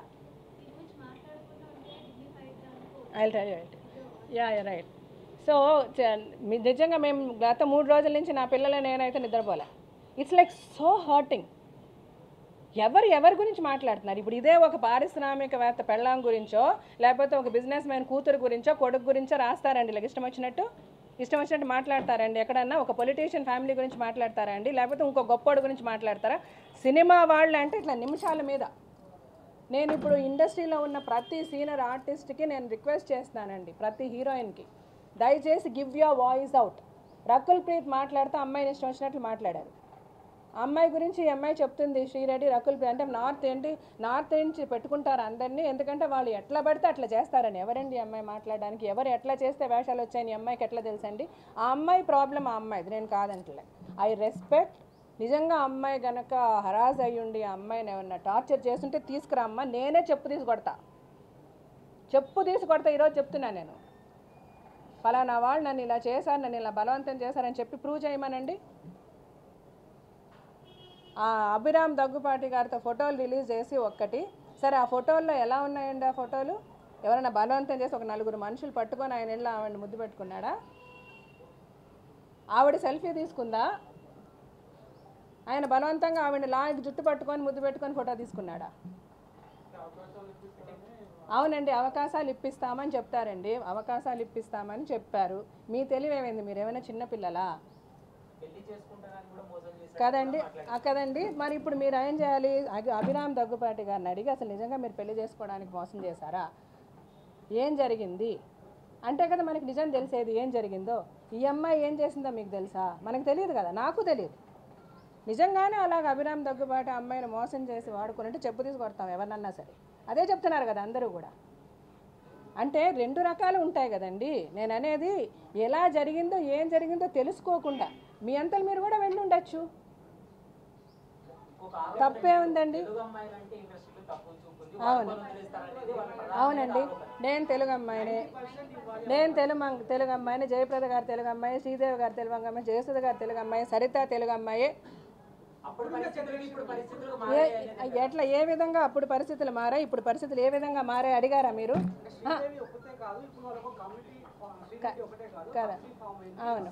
రైట్. సో నిజంగా మేము గత 3 రోజుల నుంచి నా పిల్లలు నేనైతే నిద్రపోలే. It's like so hurting. ఎవరి గురించి మాట్లాడుతున్నారు? ఇప్పుడు ఇదే ఒక పారిశ్రామికవేత్త పెళ్ళాం గురించో, లేకపోతే ఒక బిజినెస్ మ్యాన్ కూతురు గురించో, కొడుకు గురించో రాస్తారండి. ఇలా ఇష్టం వచ్చినట్టు మాట్లాడతారండి. ఎక్కడన్నా ఒక పొలిటీషియన్ ఫ్యామిలీ గురించి మాట్లాడతారా అండి? లేకపోతే ఇంకో గొప్పోడు గురించి మాట్లాడతారా? సినిమా వాళ్ళు అంటే ఇట్లా నిమిషాల మీద. నేను ఇప్పుడు ఇండస్ట్రీలో ఉన్న ప్రతి సీనియర్ ఆర్టిస్ట్కి నేను రిక్వెస్ట్ చేస్తున్నానండి, ప్రతి హీరోయిన్కి, దయచేసి give your voice out. Rakul Preet మాట్లాడితే అమ్మాయిని ఇష్టం వచ్చినట్లు మాట్లాడారు. అమ్మాయి గురించి ఈ అమ్మాయి చెప్తుంది, శ్రీరెడ్డి రకుల్ ప్రీత్ అంటే నార్త్ నుంచి పెట్టుకుంటారు అందరినీ, ఎందుకంటే వాళ్ళు ఎట్లా పడితే అట్లా చేస్తారని. ఎవరండి ఈ అమ్మాయి మాట్లాడడానికి? ఎవరు ఎట్లా చేస్తే వేషాలు వచ్చాయని అమ్మాయికి ఎట్లా తెలుసండి? ఆ అమ్మాయి ప్రాబ్లం ఆ అమ్మాయిది, నేను కాదంటలే. I respect. నిజంగా అమ్మాయి కనుక హరాస్ అయ్యుండి ఆ అమ్మాయిని ఏమన్నా టార్చర్ చేస్తుంటే తీసుకురా అమ్మ, నేనే చెప్పు తీసి కొడతా. ఈరోజు చెప్తున్నా నేను, ఫలానా వాళ్ళు నన్ను ఇలా చేశారు, నన్ను ఇలా బలవంతం చేశారని చెప్పి ప్రూవ్ చేయమనండి. ఆ అభిరామ్ దగ్గుపాటి గారితో ఫోటోలు రిలీజ్ చేసి ఒక్కటి, సరే ఆ ఫోటోల్లో ఎలా ఉన్నాయండి? ఆ ఫోటోలు ఎవరైనా బలవంతం చేసి ఒక 4 మనుషులు పట్టుకొని ఆయన ఇళ్ళ ఆవిడని ముద్దు పెట్టుకున్నాడా? ఆవిడ సెల్ఫీ తీసుకుందా? ఆయన బలవంతంగా ఆవిడ లాగి జుట్టు పట్టుకొని ముద్దు పెట్టుకొని ఫోటో తీసుకున్నాడా? అవునండి, అవకాశాలు ఇప్పిస్తామని చెప్తారండి, అవకాశాలు ఇప్పిస్తామని చెప్పారు. మీ తెలివేమైంది? మీరు ఏమైనా చిన్నపిల్లలా? కదండి. మరి ఇప్పుడు మీరు ఏం చేయాలి? అభిరామ్ దగ్గుపాటి గారిని అడిగి అసలు నిజంగా మీరు పెళ్లి చేసుకోవడానికి మోసం చేశారా? ఏం జరిగింది అంటే కదా మనకి నిజం తెలిసేది. ఏం జరిగిందో, ఈ అమ్మాయి ఏం చేసిందో మీకు తెలుసా? మనకు తెలియదు కదా, నాకు తెలియదు. నిజంగానే అలాగ అభిరామ్ దగ్గుపాటి అమ్మాయిని మోసం చేసి వాడుకున్నట్టు చెప్పు తీసి కొడతాం ఎవరన్నా సరే. అదే చెప్తున్నారు కదా అందరూ కూడా. అంటే 2 రకాలు ఉంటాయి కదండి. నేను అనేది ఎలా జరిగిందో, ఏం జరిగిందో తెలుసుకోకుండా మీ అంతలు మీరు కూడా వెళ్ళి ఉండొచ్చు. తప్పే ఉందండి. అవునండి, నేను తెలుగు అమ్మాయిని, జయప్రద గారు తెలుగు అమ్మాయి, శ్రీదేవి గారు తెలుగు అమ్మాయి, జయసుధ గారు తెలుగు అమ్మాయి, సరిత తెలుగు అమ్మాయి. ఎట్లా ఏ విధంగా అప్పుడు పరిస్థితులు మారాయి, ఇప్పుడు పరిస్థితులు ఏ విధంగా మారాయి అడిగారా మీరు? కదా, అవును.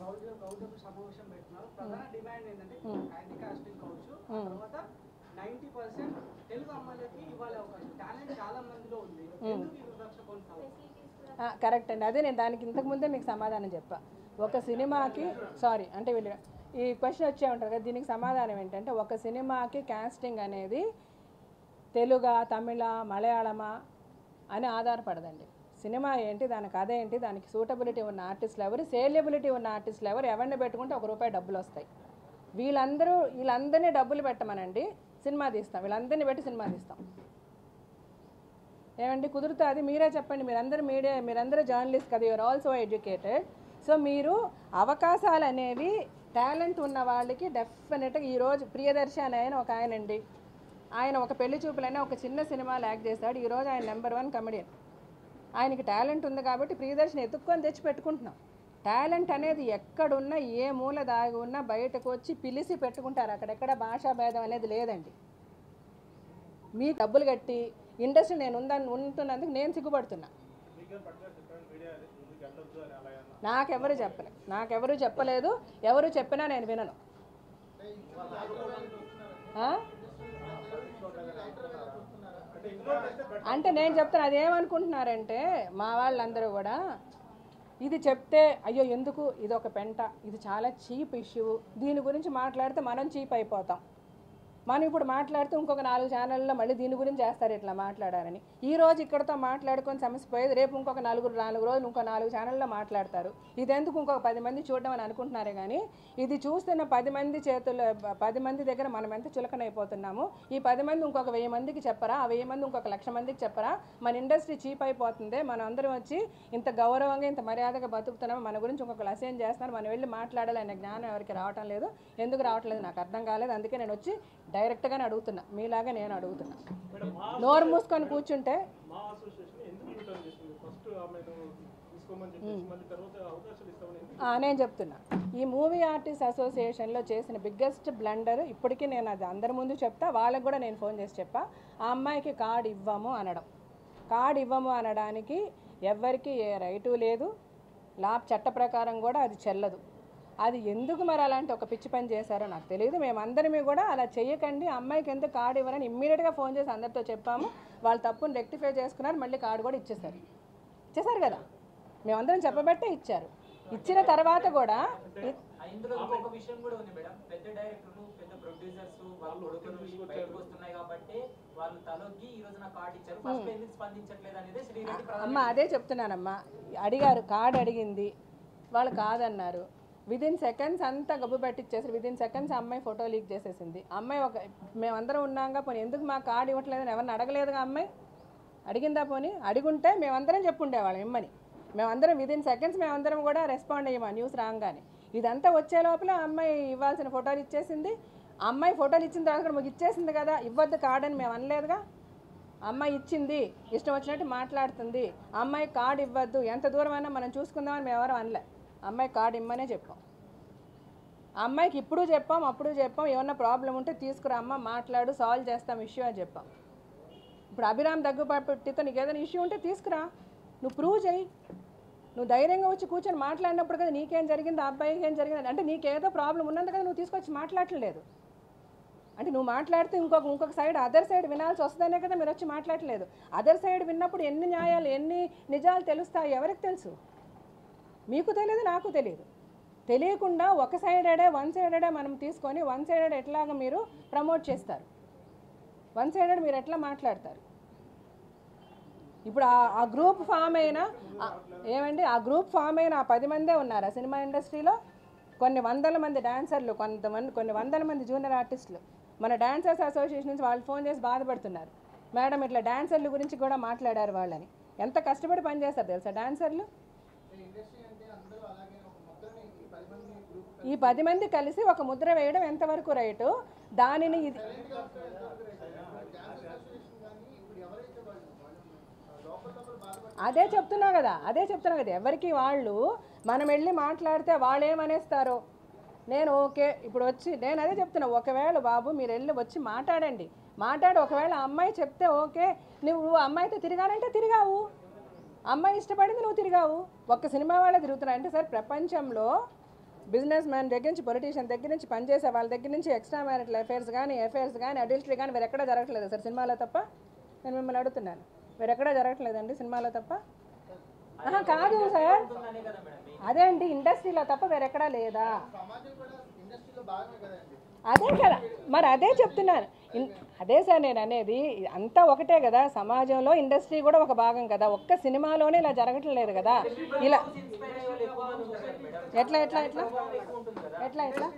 కరెక్ట్ అండి, అదే నేను దానికి ఇంతకుముందే మీకు సమాధానం చెప్పా. ఒక సినిమాకి అంటే వీళ్ళు ఈ క్వశ్చన్ వచ్చే ఉంటారు కదా, దీనికి సమాధానం ఏంటంటే ఒక సినిమాకి కాస్టింగ్ అనేది తెలుగా, తమిళ, మలయాళమా అని ఆధారపడదండి. సినిమా ఏంటి, దాని కథ ఏంటి, దానికి సూటబిలిటీ ఉన్న ఆర్టిస్టులు ఎవరు, సేలియబిలిటీ ఉన్న ఆర్టిస్టులు ఎవరు, ఎవరిని పెట్టుకుంటే ₹1 డబ్బులు వస్తాయి. వీళ్ళందరినీ డబ్బులు పెట్టమనండి, సినిమా తీస్తాం. వీళ్ళందరినీ పెట్టి సినిమా తీస్తాం. ఏమండి కుదురుతుంది? మీరే చెప్పండి. మీరందరూ జర్నలిస్ట్ కదా, యూఆర్ ఆల్సో ఎడ్యుకేటెడ్. సో మీరు అవకాశాలు అనేవి టాలెంట్ ఉన్న వాళ్ళకి డెఫినెట్గా, ఈరోజు ప్రియదర్శి అని ఒక ఆయనండి, ఆయన ఒక పెళ్లి చూపులనే ఒక చిన్న సినిమాలో యాక్ట్ చేశాడు. ఈరోజు ఆయన నెంబర్ 1 కమెడియన్. ఆయనకి టాలెంట్ ఉంది కాబట్టి ప్రియదర్శిని ఎత్తుక్కొని తెచ్చి పెట్టుకుంటున్నాం. టాలెంట్ అనేది ఎక్కడున్నా, ఏ మూల దాగి ఉన్నా బయటకు వచ్చి పిలిచి పెట్టుకుంటారు. అక్కడెక్కడ భాషా భేదం అనేది లేదండి. మీ డబ్బులు కట్టి ఇండస్ట్రీ నేను ఉంటున్నందుకు నేను సిగ్గుపడుతున్నా. నాకెవరు చెప్పలేదు, ఎవరు చెప్పినా నేను వినను. అంటే నేను చెప్తాను, అదేమనుకుంటున్నారంటే మా వాళ్ళందరూ కూడా ఇది చెప్తే అయ్యో ఎందుకు, ఇది ఒక పెంట, ఇది చాలా చీప్ ఇష్యూ, దీని గురించి మాట్లాడితే మనం చీప్ అయిపోతాం. మనం ఇప్పుడు మాట్లాడుతూ ఇంకొక 4 ఛానళ్ళలో మళ్ళీ దీని గురించి చేస్తారు ఇట్లా మాట్లాడారని. ఈ రోజు ఇక్కడతో మాట్లాడుకొని సమస్య పోయేది, రేపు ఇంకొక 4 రోజులు ఇంకో 4 ఛానళ్ళలో మాట్లాడతారు. ఇదెందుకు ఇంకొక 10 మంది చూడడం అని అనుకుంటున్నారే కానీ, ఇది చూస్తున్న 10 మంది చేతుల్లో 10 మంది దగ్గర మనం ఎంత చులకనైపోతున్నాము. ఈ 10 మంది ఇంకొక 1000 మందికి చెప్పరా, ఆ 1000 మంది ఇంకొక 1,00,000 మందికి చెప్పరా, మన ఇండస్ట్రీ చీప్ అయిపోతుంది, మనం అందరం వచ్చి ఇంత గౌరవంగా ఇంత మర్యాదగా బతుకుతున్నాము, మన గురించి ఇంకొకరు అసహ్యం చేస్తున్నారు, మనం వెళ్ళి మాట్లాడాలనే జ్ఞానం ఎవరికి రావటం లేదు. ఎందుకు రావట్లేదు నాకు అర్థం కాలేదు. అందుకే నేను వచ్చి డైరెక్ట్గానే అడుగుతున్నా, మీలాగా నేను అడుగుతున్నా. నోరు మూసుకొని కూర్చుంటే నేను చెప్తున్నా, ఈ మూవీ ఆర్టిస్ట్ అసోసియేషన్లో చేసిన బిగ్గెస్ట్ బ్లండర్ ఇప్పటికీ నేను అది అందరి ముందు చెప్తా, వాళ్ళకు కూడా నేను ఫోన్ చేసి చెప్పా. ఆ అమ్మాయికి కార్డు ఇవ్వము అనడం, కార్డు ఇవ్వము అనడానికి ఎవరికి ఏ రైటు లేదు, చట్ట ప్రకారం కూడా అది చెల్లదు. అది ఎందుకు మరి అలాంటి ఒక పిచ్చి పని చేశారో నాకు తెలియదు. మేమందరిమీ కూడా అలా చెయ్యకండి, అమ్మాయికి ఎందుకు కార్డు ఇవ్వరని ఇమ్మీడియట్గా ఫోన్ చేసి అందరితో చెప్పాము. వాళ్ళు తప్పును రెక్టిఫై చేసుకున్నారు, మళ్ళీ కార్డు కూడా ఇచ్చేసారు కదా. మేమందరం చెప్పబట్టే ఇచ్చారు. ఇచ్చిన తర్వాత కూడా అమ్మ అదే చెప్తున్నానమ్మా, అడిగారు, కార్డు అడిగింది, వాళ్ళు కాదన్నారు. విదిన్ సెకండ్స్ అంతా గబ్బు పెట్టిచ్చేసి విదిన్ సెకండ్స్ అమ్మాయి ఫోటో లీక్ చేసేసింది. అమ్మాయి మేమందరం ఉన్నాగా, పోనీ ఎందుకు మా కార్డు ఇవ్వట్లేదని ఎవరిని అడగలేదుగా. అమ్మాయి అడిగిందా? పోనీ అడిగుంటే మేమందరం చెప్పుండేవాళ్ళం ఇమ్మని. మేమందరం విదిన్ సెకండ్స్ మేమందరం కూడా రెస్పాండ్ అయ్యామా న్యూస్ రాగానే. ఇదంతా వచ్చే లోపల అమ్మాయి ఇవ్వాల్సిన ఫోటోలు ఇచ్చేసింది. అమ్మాయి ఫోటోలు ఇచ్చిన తర్వాత కూడా మాకు ఇచ్చేసింది కదా, ఇవ్వద్దు కార్డు అని మేము అనలేదుగా. అమ్మాయి ఇచ్చింది, ఇష్టం వచ్చినట్టు మాట్లాడుతుంది, అమ్మాయి కార్డు ఇవ్వద్దు, ఎంత దూరమైనా మనం చూసుకుందామని మేము ఎవరు అనలే. అమ్మాయి కార్డు ఇమ్మనే చెప్పాం. అమ్మాయికి ఇప్పుడు చెప్పాం, అప్పుడు చెప్పాం, ఏమన్నా ప్రాబ్లం ఉంటే తీసుకురా అమ్మ, మాట్లాడు, సాల్వ్ చేస్తాం ఇష్యూ అని చెప్పాం. ఇప్పుడు అభిరామ్ దగ్గుబాటితో నీకు ఏదైనా ఇష్యూ ఉంటే తీసుకురా, నువ్వు ప్రూవ్ చేయి. నువ్వు ధైర్యంగా వచ్చి కూర్చొని మాట్లాడినప్పుడు కదా నీకేం జరిగింది, ఆ అబ్బాయికి ఏం జరిగింది అంటే నీకేదో ప్రాబ్లం ఉన్నందు కదా నువ్వు తీసుకొచ్చి మాట్లాడలేదు. అంటే నువ్వు మాట్లాడితే ఇంకొక సైడ్ అదర్ సైడ్ వినాల్సి వస్తుందనే కదా మీరు వచ్చి మాట్లాడలేదు. అదర్ సైడ్ విన్నప్పుడు ఎన్ని న్యాయాలు ఎన్ని నిజాలు తెలుస్తాయి ఎవరికి తెలుసు? మీకు తెలియదు, నాకు తెలియదు. తెలియకుండా వన్ సైడెడే మనం తీసుకొని వన్ సైడెడ్ ఎట్లాగా మీరు ప్రమోట్ చేస్తారు, వన్ సైడెడ్ మీరు ఎట్లా మాట్లాడతారు? ఇప్పుడు ఆ గ్రూప్ ఫామ్ అయినా ఏమండి, ఆ గ్రూప్ ఫామ్ అయిన 10 మందే ఉన్నారా సినిమా ఇండస్ట్రీలో? కొన్ని వందల మంది డాన్సర్లు, కొన్ని వందల మంది జూనియర్ ఆర్టిస్టులు. మన డాన్సర్స్ అసోసియేషన్ నుంచి వాళ్ళు ఫోన్ చేసి బాధపడుతున్నారు, మేడం ఇట్లా డాన్సర్ల గురించి కూడా మాట్లాడారు వాళ్ళని. ఎంత కష్టపడి పనిచేస్తారు తెలుసా డాన్సర్లు? ఈ 10 మంది కలిసి ఒక ముద్ర వేయడం ఎంతవరకు రైటు? దానిని ఇది అదే చెప్తున్నా కదా ఎవరికి వాళ్ళు మనం వెళ్ళి మాట్లాడితే వాళ్ళు ఏమనేస్తారో. నేను ఓకే ఇప్పుడు వచ్చి నేను అదే చెప్తున్నా, ఒకవేళ బాబు మీరు వెళ్ళి వచ్చి మాట్లాడండి, ఒకవేళ అమ్మాయి చెప్తే ఓకే, నువ్వు అమ్మాయితో తిరిగానంటే తిరిగావు, అమ్మాయి ఇష్టపడింది నువ్వు తిరిగావు. ఒక్క సినిమా వాళ్ళే తిరుగుతున్నావు అంటే సార్ ప్రపంచంలో బిజినెస్ మ్యాన్ దగ్గర నుంచి పొలిటీషియన్ దగ్గర నుంచి పనిచేసే వాళ్ళ దగ్గర నుంచి ఎక్స్ట్రా మ్యారిటల్ అఫైర్స్ కానీ అడల్టరీ కానీ వేరు ఎక్కడా జరగట్లేదు సార్ సినిమాలో తప్ప. నేను మిమ్మల్ని అడుగుతున్నాను, వేరు ఎక్కడా జరగట్లేదండి సినిమాలో తప్ప? కాదు సార్, అదే అండి ఇండస్ట్రీలో తప్ప వేరెక్కడా లేదా? అదే కదా, మరి అదే చెప్తున్నాను. అదే సార్ నేను అనేది, అంతా ఒకటే కదా, సమాజంలో ఇండస్ట్రీ కూడా ఒక భాగం కదా. ఒక్క సినిమాలోనే ఇలా జరగట్లేదు కదా. ఇలా ఎట్లా ఎట్లా ఎట్లా ఎట్లా ఎట్లా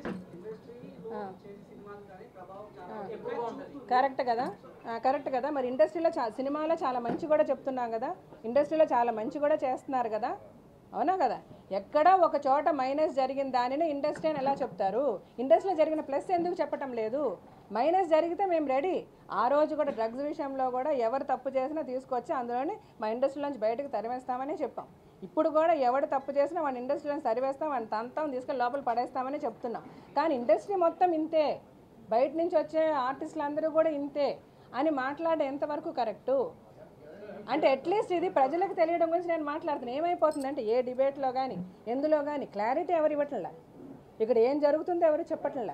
కరెక్ట్ కదా. మరి ఇండస్ట్రీలో సినిమాలో చాలా మంచి కూడా చెప్తున్నాం కదా, ఇండస్ట్రీలో చాలా మంచి కూడా చేస్తున్నారు కదా, అవునా కదా? ఎక్కడా ఒక చోట మైనస్ జరిగిన దానిని ఇండస్ట్రీ అని ఎలా చెప్తారు? ఇండస్ట్రీలో జరిగిన ప్లస్ ఎందుకు చెప్పటం లేదు? మైనస్ జరిగితే మేము రెడీ. ఆ రోజు కూడా డ్రగ్స్ విషయంలో కూడా ఎవరు తప్పు చేసినా తీసుకొచ్చి అందులోని మా ఇండస్ట్రీలోంచి బయటకు తరివేస్తామని చెప్పాం. ఇప్పుడు కూడా ఎవడు తప్పు చేసినా వాడిని ఇండస్ట్రీలోంచి తరివేస్తాం, వాడిని తంతాం, తీసుకెళ్ళి లోపల పడేస్తామని చెప్తున్నాం. కానీ ఇండస్ట్రీ మొత్తం ఇంతే, బయట నుంచి వచ్చే ఆర్టిస్టులు అందరూ కూడా ఇంతే అని మాట్లాడే ఎంతవరకు కరెక్టు? అంటే అట్లీస్ట్ ఇది ప్రజలకు తెలియడం గురించి నేను మాట్లాడుతున్నాను. ఏమైపోతుందంటే ఏ డిబేట్లో కానీ ఎందులో కానీ క్లారిటీ ఎవరు ఇవ్వట్లే, ఇక్కడ ఏం జరుగుతుందో ఎవరు చెప్పట్లే.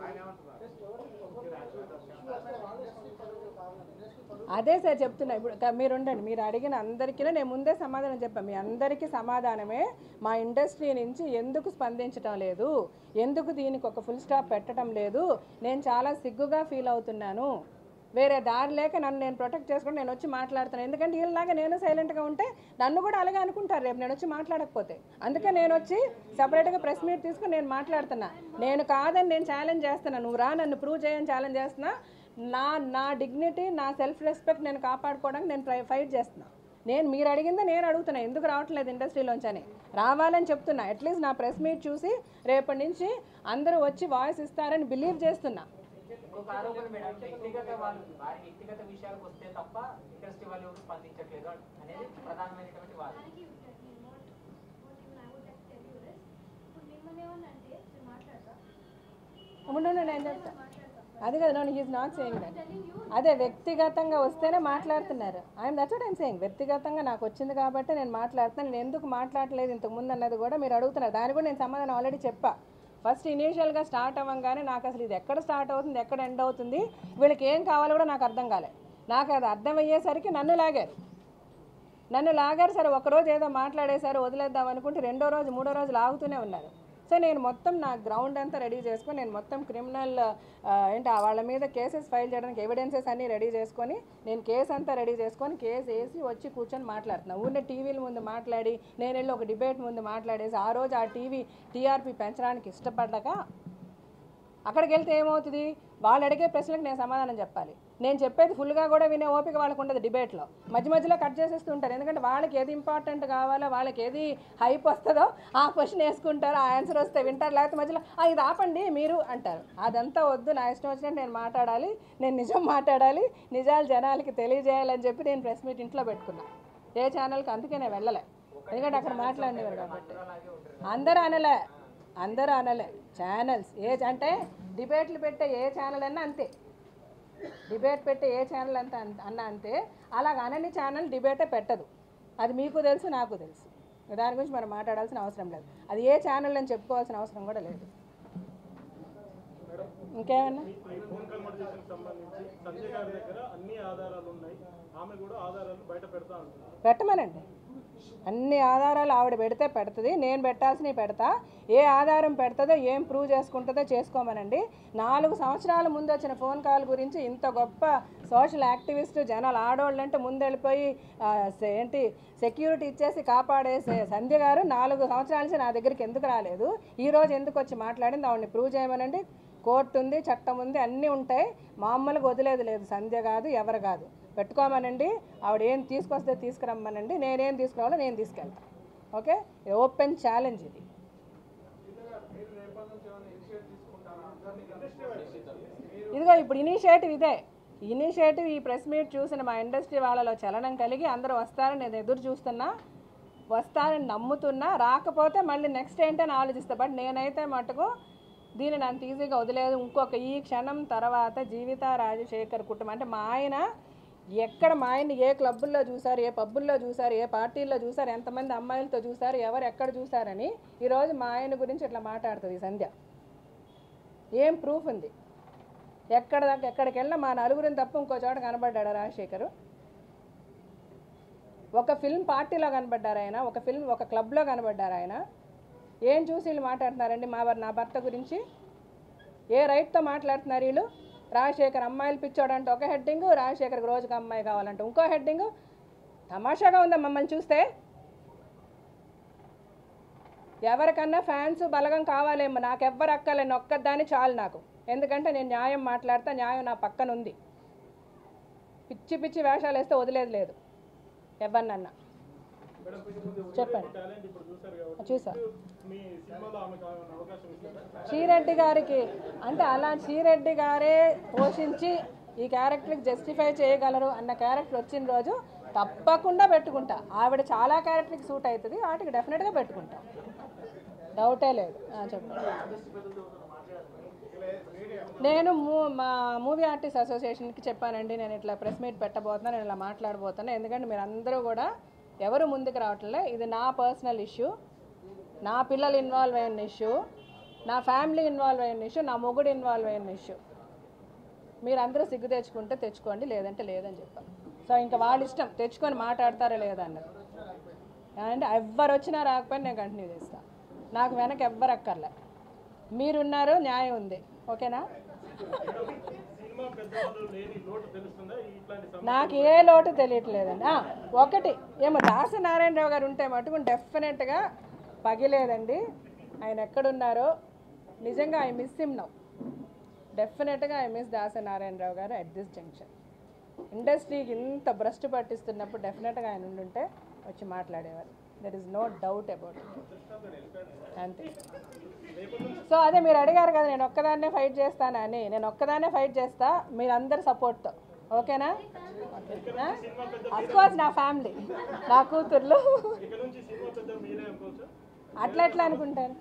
అదే సార్ చెప్తున్నా. ఇప్పుడు మీరు ఉండండి, మీరు అడిగిన అందరికీ నేను ముందే సమాధానం చెప్పాను. మీ అందరికీ సమాధానమే మా ఇండస్ట్రీ నుంచి ఎందుకు స్పందించడం లేదు, ఎందుకు దీనికి ఒక ఫుల్ స్టాప్ పెట్టడం లేదు, నేను చాలా సిగ్గుగా ఫీల్ అవుతున్నాను, వేరే దారి లేక నన్ను నేను ప్రొటెక్ట్ చేసుకుని నేను వచ్చి మాట్లాడుతాను. ఎందుకంటే వీళ్ళలాగా నేను సైలెంట్గా ఉంటే నన్ను కూడా అలాగే అనుకుంటారు రేపు నేను వచ్చి మాట్లాడకపోతే. అందుకే నేను వచ్చి సపరేట్గా ప్రెస్ మీట్ తీసుకుని నేను మాట్లాడుతున్నా. నేను కాదని నేను ఛాలెంజ్ చేస్తున్నా, నువ్వు రా నన్ను ప్రూవ్ చేయని ఛాలెంజ్ చేస్తున్నా. నా డిగ్నిటీ, నా సెల్ఫ్ రెస్పెక్ట్ నేను కాపాడుకోవడానికి నేను ఫైట్ చేస్తున్నా. మీరు అడిగిందే నేను అడుగుతున్నా, ఎందుకు రావట్లేదు ఇండస్ట్రీలోంచి అని. రావాలని చెప్తున్నా. అట్లీస్ట్ నా ప్రెస్ మీట్ చూసి రేపటి నుంచి అందరూ వచ్చి వాయిస్ ఇస్తారని బిలీవ్ చేస్తున్నా. వ్యక్తిగత విషయాలకు వస్తే తప్ప ఇండస్ట్రీ వాళ్ళు ఎవరు స్పందించట్లేదు అనేది ప్రధానమైనటువంటి వాదన. నేను చెప్తా అది కదా, హీఈస్ నాట్ సేయింగ్ దట్. అదే వ్యక్తిగతంగా వస్తేనే మాట్లాడుతున్నారు. That's what I'm saying. వ్యక్తిగతంగా నాకు వచ్చింది కాబట్టి నేను మాట్లాడుతున్నాను. నేను ఎందుకు మాట్లాడలేదు ఇంతకుముందు అన్నది కూడా మీరు అడుగుతున్నారు. దాని కూడా నేను సమాధానం ఆల్రెడీ చెప్పా. ఫస్ట్ ఇనీషియల్గా స్టార్ట్ అవ్వగానే నాకు అసలు ఇది ఎక్కడ స్టార్ట్ అవుతుంది, ఎక్కడ ఎండ్ అవుతుంది, వీళ్ళకి ఏం కావాలో కూడా నాకు అర్థం కాలే. నాకు అది అర్థమయ్యేసరికి నన్ను లాగారు. సరే ఒకరోజు ఏదో మాట్లాడేశారు, వదిలేద్దాం అనుకుంటే రెండో రోజు మూడో రోజు లాగుతూనే ఉన్నారు. సో నేను మొత్తం నా గ్రౌండ్ అంతా రెడీ చేసుకొని, నేను మొత్తం క్రిమినల్ వాళ్ళ మీద కేసెస్ ఫైల్ చేయడానికి ఎవిడెన్సెస్ అన్నీ రెడీ చేసుకొని, నేను కేసు అంతా రెడీ చేసుకొని కేసు వేసి వచ్చి కూర్చొని మాట్లాడుతున్నాను. ఊరినే టీవీల ముందు మాట్లాడి నేను వెళ్ళి ఒక డిబేట్ ముందు మాట్లాడేసి ఆ రోజు ఆ టీఆర్పీ పెంచడానికి ఇష్టపడ్డాక అక్కడికి వెళ్తే ఏమవుతుంది, వాళ్ళు అడిగే ప్రశ్నలకు నేను సమాధానం చెప్పాలి. నేను చెప్పేది ఫుల్గా కూడా వినే ఓపిక వాళ్ళకు ఉండదు. డిబేట్లో మధ్య మధ్యలో కట్ చేసేస్తూ ఉంటారు. ఎందుకంటే వాళ్ళకి ఏది ఇంపార్టెంట్ కావాలో, వాళ్ళకి ఏది హైప్ వస్తుందో ఆ క్వశ్చన్ వేసుకుంటారు, ఆ ఆన్సర్ వస్తే వింటారు, లేకపోతే మధ్యలో ఇది ఆపండి మీరు అంటారు. అదంతా వద్దు, నా ఇష్టం వచ్చినట్టు నేను మాట్లాడాలి, నేను నిజం మాట్లాడాలి, నిజాలు జనాలకి తెలియజేయాలని చెప్పి నేను ప్రెస్ మీట్ ఇంట్లో పెట్టుకున్నా. ఏ ఛానల్కి అందుకే నేను వెళ్ళలే, ఎందుకంటే అక్కడ మాట్లాడినవారు కాబట్టి. అందరూ అనలే ఛానల్స్ అంటే డిబేట్లు పెట్టే ఏ ఛానల్ అన్నా అంతే, డిబేట్ పెట్టే ఏ ఛానల్ అన్నా అంతే. అలాగ అనని ఛానల్ డిబేటే పెట్టదు. అది మీకు తెలుసు, నాకు తెలుసు. దాని గురించి మనం మాట్లాడాల్సిన అవసరం లేదు. అది ఏ ఛానల్ అని చెప్పుకోవాల్సిన అవసరం కూడా లేదు. ఇంకేమన్నా పెట్టమనండి. అన్ని ఆధారాలు ఆవిడ పెడితే పెడుతుంది, నేను పెట్టాల్సినవి పెడతా. ఏ ఆధారం పెడుతుందో, ఏం ప్రూవ్ చేసుకుంటుందో చేసుకోమనండి. 4 సంవత్సరాల ముందు వచ్చిన ఫోన్ కాల్ గురించి ఇంత గొప్ప సోషల్ యాక్టివిస్ట్, జనాలు ఆడవాళ్ళంటే ముందెళ్ళిపోయి సెక్యూరిటీ ఇచ్చేసి కాపాడేసే సంధ్య గారు 4 సంవత్సరాల నుంచి నా దగ్గరికి ఎందుకు రాలేదు, ఈరోజు ఎందుకు వచ్చి మాట్లాడింది, ఆవిడని ప్రూవ్ చేయమనండి. కోర్టు ఉంది, చట్టం ఉంది, అన్నీ ఉంటాయి. మామూలుగా వదిలేదు లేదు. సంధ్య కాదు, ఎవరు కాదు, పెట్టుకోమనండి. ఆవిడ ఏం తీసుకొస్తే తీసుకురమ్మనండి, నేనేం తీసుకురావాలో నేను తీసుకెళ్తాను. ఓకే, ఓపెన్ ఛాలెంజ్ ఇది. ఇదిగో ఇప్పుడు ఇనిషియేటివ్ ఇదే. ఈ ప్రెస్ మీట్ చూసిన మా ఇండస్ట్రీ వాళ్ళలో చలనం కలిగి అందరూ వస్తారని నేను ఎదురు చూస్తున్నా, వస్తారని నమ్ముతున్నా. రాకపోతే మళ్ళీ నెక్స్ట్ ఏంటని ఆలోచిస్తా. బట్ నేనైతే మటుకు దీన్ని నన్ను ఈజీగా వదిలేదు. ఈ క్షణం తర్వాత జీవిత రాజశేఖర్ కుటుంబం అంటే మా ఆయన ఎక్కడ, మా ఆయన్ని ఏ క్లబ్బుల్లో చూసారు, ఏ పబ్బుల్లో చూసారు, ఏ పార్టీల్లో చూసారు, ఎంతమంది అమ్మాయిలతో చూసారు, ఎవరు ఎక్కడ చూసారని ఈరోజు మా ఆయన గురించి ఇట్లా మాట్లాడుతుంది సంధ్య. ఏం ప్రూఫ్ ఉంది? ఎక్కడికి వెళ్ళినా మా నలుగురిని తప్ప ఇంకో చోట కనబడ్డాడా రాజశేఖరు? ఒక ఫిల్మ్ పార్టీలో కనబడ్డారు ఆయన, ఒక క్లబ్లో కనబడ్డారు ఆయన. ఏం చూసి వీళ్ళు మాట్లాడుతున్నారండి నా భర్త గురించి? ఏ రైట్తో మాట్లాడుతున్నారు వీళ్ళు? రాజశేఖర్ అమ్మాయిలు పిచ్చోడంటే ఒక హెడ్డింగ్, రాజశేఖర్కి రోజుకి అమ్మాయి కావాలంటే ఇంకో హెడ్డింగ్. తమాషాగా ఉందా మమ్మల్ని చూస్తే? ఎవరికన్నా ఫ్యాన్స్ బలగం కావాలేమో, నాకెవ్వరు అక్కలేను, ఒక్కదాన్ని చాలు నాకు. ఎందుకంటే నేను న్యాయం మాట్లాడతా, న్యాయం నా పక్కన ఉంది. పిచ్చి వేషాలు వేస్తే వదిలేదు లేదు ఎవరినన్నా. చెప్పండి. చూసా శ్రీరెడ్డి గారికి అంటే అలా శ్రీరెడ్డి గారే పోషించి ఈ క్యారెక్టర్కి జస్టిఫై చేయగలరు అన్న క్యారెక్టర్ వచ్చిన రోజు తప్పకుండా పెట్టుకుంటా. ఆవిడ చాలా క్యారెక్టర్కి సూట్ అవుతుంది, వాటికి డెఫినెట్గా పెట్టుకుంటా, డౌటే లేదు. చెప్పండి. నేను మా మూవీ ఆర్టిస్ట్ అసోసియేషన్కి చెప్పానండి, నేను ఇట్లా ప్రెస్ మీట్ పెట్టబోతున్నా, నేను ఇలా మాట్లాడబోతున్నా. ఎందుకంటే మీరు అందరూ కూడా ఎవరు ముందుకు రావట్లే. ఇది నా పర్సనల్ ఇష్యూ, నా పిల్లలు ఇన్వాల్వ్ అయిన ఇష్యూ. నా ఫ్యామిలీ ఇన్వాల్వ్ అయిన ఇష్యూ, నా మొగుడు ఇన్వాల్వ్ అయిన ఇష్యూ. మీరందరూ సిగ్గు తెచ్చుకుంటే తెచ్చుకోండి, లేదంటే లేదని చెప్పాను. సో ఇంకా వాళ్ళ ఇష్టం, తెచ్చుకొని మాట్లాడతారా లేదా అన్నది. అండ్ ఎవ్వరు వచ్చినా రాకపోయినా నేను కంటిన్యూ చేస్తాను. నాకు వెనక ఎవ్వరు అక్కర్లే, మీరున్నారు, న్యాయం ఉంది. ఓకేనా? నాకు ఏ లోటు తెలియట్లేదండి. ఒకటి ఏమో దాసరి నారాయణరావు గారు ఉంటే మటుకు డెఫినెట్గా పగిలేదండి. ఆయన ఎక్కడున్నారో నిజంగా I miss him now. Definitely I miss Dasari Narayana Rao గారు అట్ దిస్ జంక్షన్. ఇండస్ట్రీకి ఇంత భ్రష్టు పట్టిస్తున్నప్పుడు డెఫినెట్గా ఆయన ఉండుంటే వచ్చి మాట్లాడేవారు. There is no doubt about it. అంతే. సో అదే మీరు అడిగారు కదా నేను ఒక్కదాన్నే ఫైట్ చేస్తానని. నేను ఒక్కదాన్నే ఫైట్ చేస్తా మీరందరి సపోర్ట్తో. ఓకేనా? అఫ్కోర్స్ నా ఫ్యామిలీ, నా కూతుర్లు. అట్లా ఎట్లా అనుకుంటారు?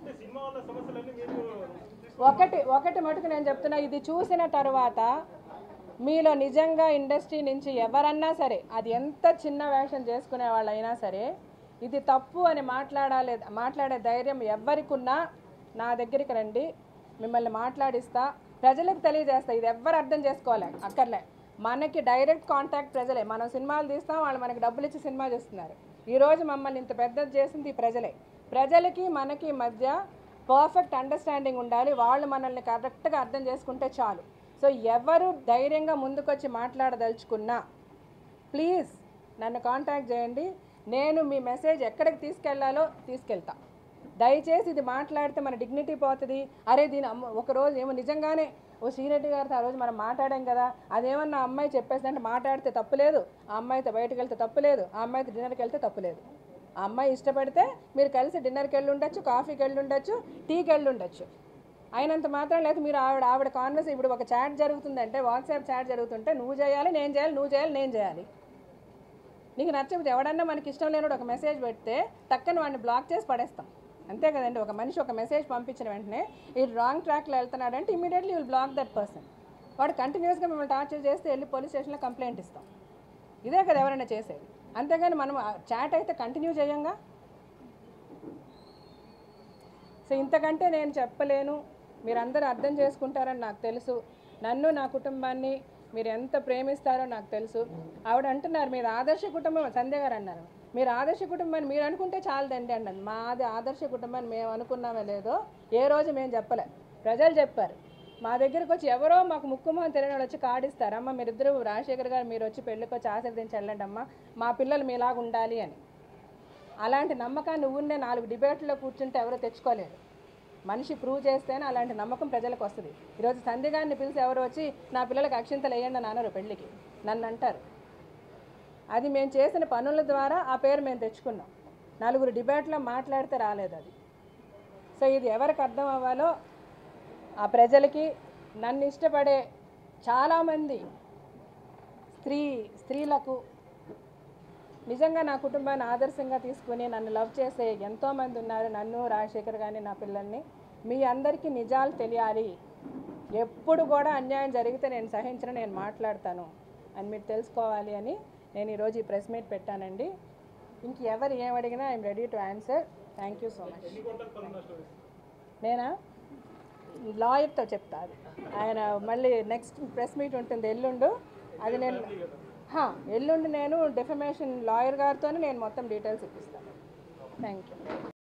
ఒకటి మటుకు నేను చెప్తున్నా, ఇది చూసిన తర్వాత మీలో నిజంగా ఇండస్ట్రీ నుంచి ఎవరన్నా సరే, అది ఎంత చిన్న వేషం చేసుకునే వాళ్ళైనా సరే, ఇది తప్పు అని మాట్లాడే ధైర్యం ఎవరికున్నా నా దగ్గరికి రండి, మిమ్మల్ని మాట్లాడిస్తా, ప్రజలకు తెలియజేస్తా. ఇది ఎవ్వరు అర్థం చేసుకోవాలి అక్కర్లే. మనకి డైరెక్ట్ కాంటాక్ట్ ప్రజలే. మనం సినిమాలు తీస్తాం, వాళ్ళు మనకి డబ్బులు ఇచ్చి సినిమా చేస్తున్నారు. ఈరోజు మమ్మల్ని ఇంత పెద్దది చేసింది ప్రజలే. ప్రజలకి మనకి మధ్య పర్ఫెక్ట్ అండర్స్టాండింగ్ ఉండాలి. వాళ్ళు మనల్ని కరెక్ట్గా అర్థం చేసుకుంటే చాలు. సో ఎవరు ధైర్యంగా ముందుకొచ్చి మాట్లాడదలుచుకున్నా ప్లీజ్ నన్ను కాంటాక్ట్ చేయండి. నేను మీ మెసేజ్ ఎక్కడికి తీసుకెళ్లాలో తీసుకెళ్తా. దయచేసి ఇది మాట్లాడితే మన డిగ్నిటీ పోతుంది. అరే దీని ఒకరోజు ఏమో నిజంగానే శ్రీరెడ్డి గారితో ఆ రోజు మనం మాట్లాడాం కదా, అదేమన్నా అమ్మాయి చెప్పేసిందంటే మాట్లాడితే తప్పులేదు, ఆ అమ్మాయితో బయటకు వెళ్తే తప్పులేదు, ఆ అమ్మాయితో డిన్నర్కి వెళ్తే తప్పులేదు. ఆ అమ్మాయి ఇష్టపడితే మీరు కలిసి డిన్నర్కి వెళ్ళి ఉండొచ్చు, కాఫీకి వెళ్ళి ఉండొచ్చు, టీకి వెళ్ళి ఉండొచ్చు. అయినంత మాత్రం లేదు మీరు ఆవిడ కాన్వర్స్. ఇప్పుడు ఒక చాట్ జరుగుతుందంటే, వాట్సాప్ చాట్ జరుగుతుంటే నువ్వు చేయాలి, నేను చేయాలి, నువ్వు చేయాలి, నేను చేయాలి. నీకు నచ్చకపోతే ఎవడన్నా మనకి ఇష్టం లేనివాడు ఒక మెసేజ్ పెడితే టక్కన వాడిని బ్లాక్ చేసి పడేస్తాం. అంతే కదండి. ఒక మనిషి ఒక మెసేజ్ పంపించిన వెంటనే ఈ రాంగ్ ట్రాక్లో వెళ్తున్నాడంటే immediately will block that person. వాడు కంటిన్యూస్గా మిమ్మల్ని టార్చర్ చేస్తే వెళ్ళి పోలీస్ స్టేషన్లో కంప్లైంట్ ఇస్తాం. ఇదే కదా ఎవరైనా చేసేది. అంతేగాని మనం చాట్ అయితే కంటిన్యూ చేయంగా. సో ఇంతకంటే నేను చెప్పలేను. మీరందరూ అర్థం చేసుకుంటారని నాకు తెలుసు. నన్ను, నా కుటుంబాన్ని మీరు ఎంత ప్రేమిస్తారో నాకు తెలుసు. ఆవిడ అంటున్నారు మీరు ఆదర్శ కుటుంబం, సంధ్య గారు అన్నారు మీరు ఆదర్శ కుటుంబాన్ని మీరు అనుకుంటే చాలదండి అన్నది. మాది ఆదర్శ కుటుంబాన్ని మేము అనుకున్నామో లేదో ఏ రోజు మేము చెప్పలే, ప్రజలు చెప్పారు. మా దగ్గరకు వచ్చి ఎవరో మాకు ముక్కుమోహన్ తెలియని వాళ్ళు వచ్చి కార్డిస్తారు, అమ్మ మీరిద్దరూ రాజశేఖర్ గారు మీరు వచ్చి పెళ్ళికి వచ్చి ఆశీర్వదించి వెళ్ళండి అమ్మ, మా పిల్లలు మీలాగా ఉండాలి అని. అలాంటి నమ్మకాన్ని ఊరినే 4 డిబేట్లో కూర్చుంటే ఎవరో తెచ్చుకోలేరు. మనిషి ప్రూవ్ చేస్తేనే అలాంటి నమ్మకం ప్రజలకు వస్తుంది. ఈరోజు సంధ్య గారిని పిలిచి ఎవరు వచ్చి నా పిల్లలకు అక్షింతలు వేయండి అని అనరు పెళ్ళికి, నన్ను అంటారు. అది మేము చేసిన పనుల ద్వారా ఆ పేరు మేము తెచ్చుకున్నాం. 4 డిబేట్లో మాట్లాడితే రాలేదు అది. సో ఇది ఎవరికి అర్థం అవ్వాలో ఆ ప్రజలకి, నన్ను ఇష్టపడే చాలామంది స్త్రీలకు, నిజంగా నా కుటుంబాన్ని ఆదర్శంగా తీసుకుని నన్ను లవ్ చేసే ఎంతోమంది ఉన్నారు. నన్ను, రాజశేఖర్ కానీ నా పిల్లల్ని. మీ అందరికీ నిజాలు తెలియాలి. ఎప్పుడు కూడా అన్యాయం జరిగితే నేను సహించను, నేను మాట్లాడతాను అని మీరు తెలుసుకోవాలి అని నేను ఈరోజు ఈ ప్రెస్ మీట్ పెట్టానండి. ఇంక ఎవరు ఏమడిగినా I'm ready to answer. Thank you so much. నేనా లాయర్తో చెప్తా. అది ఆయన మళ్ళీ నెక్స్ట్ ప్రెస్ మీట్ ఉంటుంది ఎల్లుండు. అది నేను ఎల్లుండి నేను డిఫమేషన్ లాయర్ గారితోనే నేను మొత్తం డీటెయిల్స్ ఇప్పిస్తాను. Thank you.